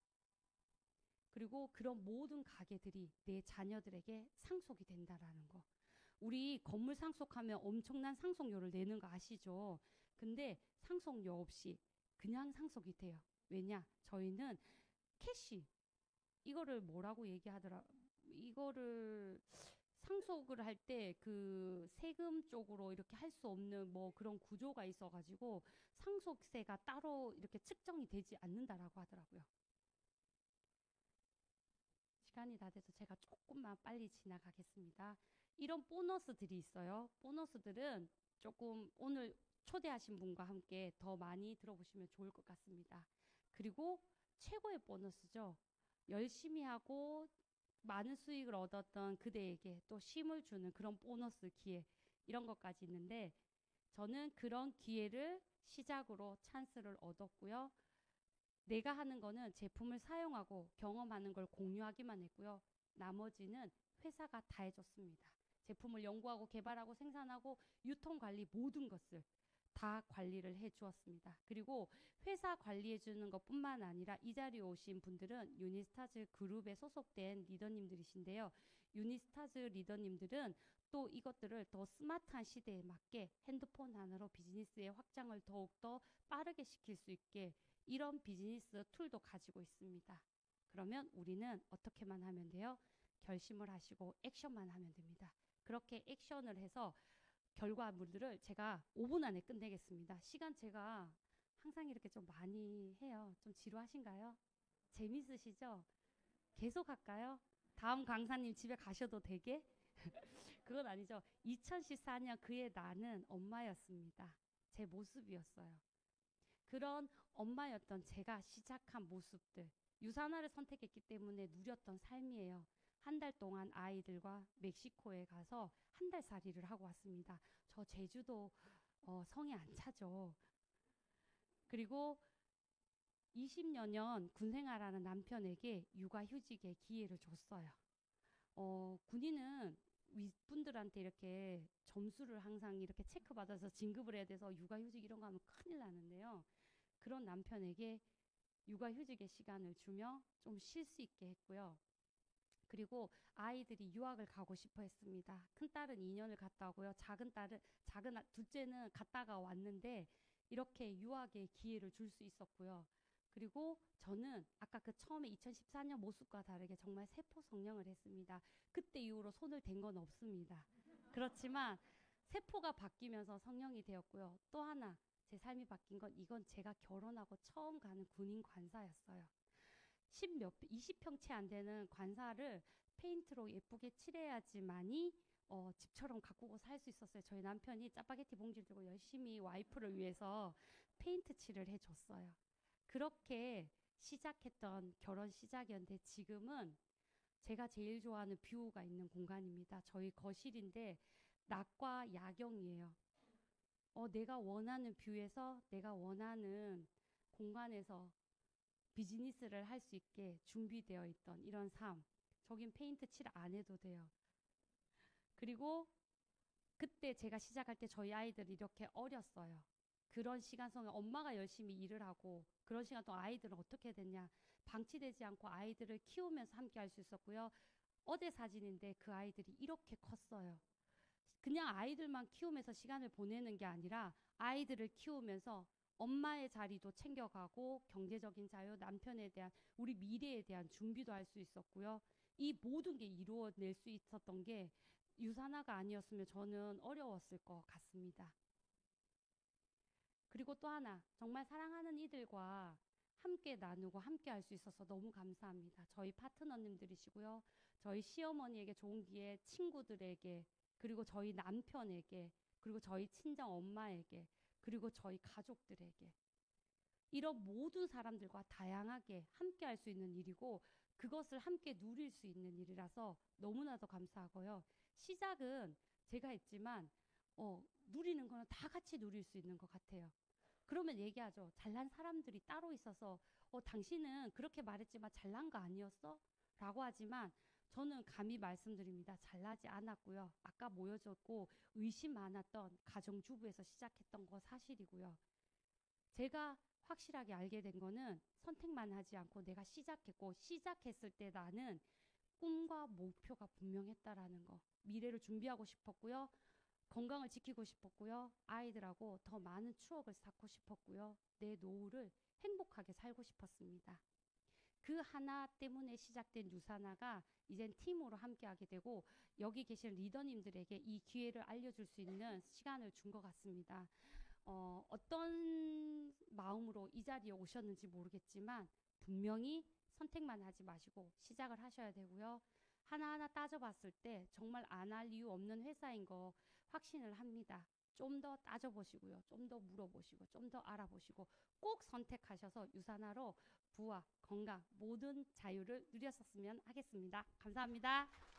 그리고 그런 모든 가게들이 내 자녀들에게 상속이 된다라는 거. 우리 건물 상속하면 엄청난 상속료를 내는 거 아시죠? 근데 상속료 없이 그냥 상속이 돼요. 왜냐? 저희는 캐시 이거를 뭐라고 얘기하더라? 이거를 상속을 할 때 그 세금 쪽으로 이렇게 할 수 없는 뭐 그런 구조가 있어가지고 상속세가 따로 이렇게 측정이 되지 않는다라고 하더라고요. 시간이 다 돼서 제가 조금만 빨리 지나가겠습니다. 이런 보너스들이 있어요. 보너스들은 조금 오늘 초대하신 분과 함께 더 많이 들어보시면 좋을 것 같습니다. 그리고 최고의 보너스죠. 열심히 하고 많은 수익을 얻었던 그대에게 또 쉼을 주는 그런 보너스 기회 이런 것까지 있는데 저는 그런 기회를 시작으로 찬스를 얻었고요. 내가 하는 거는 제품을 사용하고 경험하는 걸 공유하기만 했고요. 나머지는 회사가 다 해줬습니다. 제품을 연구하고 개발하고 생산하고 유통관리 모든 것을 다 관리를 해주었습니다. 그리고 회사 관리해주는 것뿐만 아니라 이 자리에 오신 분들은 유니스타즈 그룹에 소속된 리더님들이신데요. 유니스타즈 리더님들은 또 이것들을 더 스마트한 시대에 맞게 핸드폰 하나로 비즈니스의 확장을 더욱더 빠르게 시킬 수 있게 이런 비즈니스 툴도 가지고 있습니다. 그러면 우리는 어떻게만 하면 돼요? 결심을 하시고 액션만 하면 됩니다. 그렇게 액션을 해서 결과물들을 제가 5분 안에 끝내겠습니다. 시간 제가 항상 이렇게 좀 많이 해요. 좀 지루하신가요? 재밌으시죠? 계속 할까요? 다음 강사님 집에 가셔도 되게? 그건 아니죠. 2014년 그의 나는 엄마였습니다. 제 모습이었어요. 그런 엄마였던 제가 시작한 모습들 유산화를 선택했기 때문에 누렸던 삶이에요. 한 달 동안 아이들과 멕시코에 가서 한 달 살이를 하고 왔습니다. 저 제주도 성에 안 차죠. 그리고 20여 년 군생활하는 남편에게 육아휴직의 기회를 줬어요. 군인은 윗분들한테 이렇게 점수를 항상 이렇게 체크받아서 진급을 해야 돼서 육아휴직 이런 거 하면 큰일 나는데요. 그런 남편에게 육아휴직의 시간을 주며 좀 쉴 수 있게 했고요. 그리고 아이들이 유학을 가고 싶어 했습니다. 큰 딸은 2년을 갔다 오고요. 둘째는 갔다가 왔는데 이렇게 유학의 기회를 줄 수 있었고요. 그리고 저는 아까 그 처음에 2014년 모습과 다르게 정말 세포 성령을 했습니다. 그때 이후로 손을 댄 건 없습니다. 그렇지만 세포가 바뀌면서 성령이 되었고요. 또 하나 제 삶이 바뀐 건 이건 제가 결혼하고 처음 가는 군인 관사였어요. 20평 채 안 되는 관사를 페인트로 예쁘게 칠해야지만이 집처럼 가꾸고 살 수 있었어요. 저희 남편이 짜파게티 봉지를 들고 열심히 와이프를 위해서 페인트 칠을 해줬어요. 그렇게 시작했던 결혼 시작이었는데 지금은 제가 제일 좋아하는 뷰가 있는 공간입니다. 저희 거실인데 낮과 야경이에요. 내가 원하는 뷰에서 내가 원하는 공간에서 비즈니스를 할 수 있게 준비되어 있던 이런 삶. 저긴 페인트 칠 안 해도 돼요. 그리고 그때 제가 시작할 때 저희 아이들이 이렇게 어렸어요. 그런 시간 속에 엄마가 열심히 일을 하고 그런 시간 동안 아이들은 어떻게 됐냐. 방치되지 않고 아이들을 키우면서 함께 할 수 있었고요. 어제 사진인데 그 아이들이 이렇게 컸어요. 그냥 아이들만 키우면서 시간을 보내는 게 아니라 아이들을 키우면서 엄마의 자리도 챙겨가고 경제적인 자유, 남편에 대한 우리 미래에 대한 준비도 할 수 있었고요. 이 모든 게 이루어낼 수 있었던 게 유산화가 아니었으면 저는 어려웠을 것 같습니다. 그리고 또 하나 정말 사랑하는 이들과 함께 나누고 함께 할 수 있어서 너무 감사합니다. 저희 파트너님들이시고요. 저희 시어머니에게 좋은 기회, 친구들에게, 그리고 저희 남편에게, 그리고 저희 친정 엄마에게, 그리고 저희 가족들에게 이런 모든 사람들과 다양하게 함께 할 수 있는 일이고 그것을 함께 누릴 수 있는 일이라서 너무나도 감사하고요. 시작은 제가 했지만 누리는 거는 다 같이 누릴 수 있는 것 같아요. 그러면 얘기하죠. 잘난 사람들이 따로 있어서 당신은 그렇게 말했지만 잘난 거 아니었어? 라고 하지만 저는 감히 말씀드립니다. 잘나지 않았고요. 아까 모여졌고 의심 많았던 가정주부에서 시작했던 거 사실이고요. 제가 확실하게 알게 된 거는 선택만 하지 않고 내가 시작했고 시작했을 때 나는 꿈과 목표가 분명했다라는 거. 미래를 준비하고 싶었고요. 건강을 지키고 싶었고요. 아이들하고 더 많은 추억을 쌓고 싶었고요. 내 노후를 행복하게 살고 싶었습니다. 그 하나 때문에 시작된 유산화가 이젠 팀으로 함께하게 되고 여기 계신 리더님들에게 이 기회를 알려줄 수 있는 시간을 준 것 같습니다. 어떤 마음으로 이 자리에 오셨는지 모르겠지만 분명히 선택만 하지 마시고 시작을 하셔야 되고요. 하나하나 따져봤을 때 정말 안 할 이유 없는 회사인 거 확신을 합니다. 좀 더 따져보시고요. 좀 더 물어보시고 좀 더 알아보시고 꼭 선택하셔서 유산화로 부와 건강 모든 자유를 누렸었으면 하겠습니다. 감사합니다.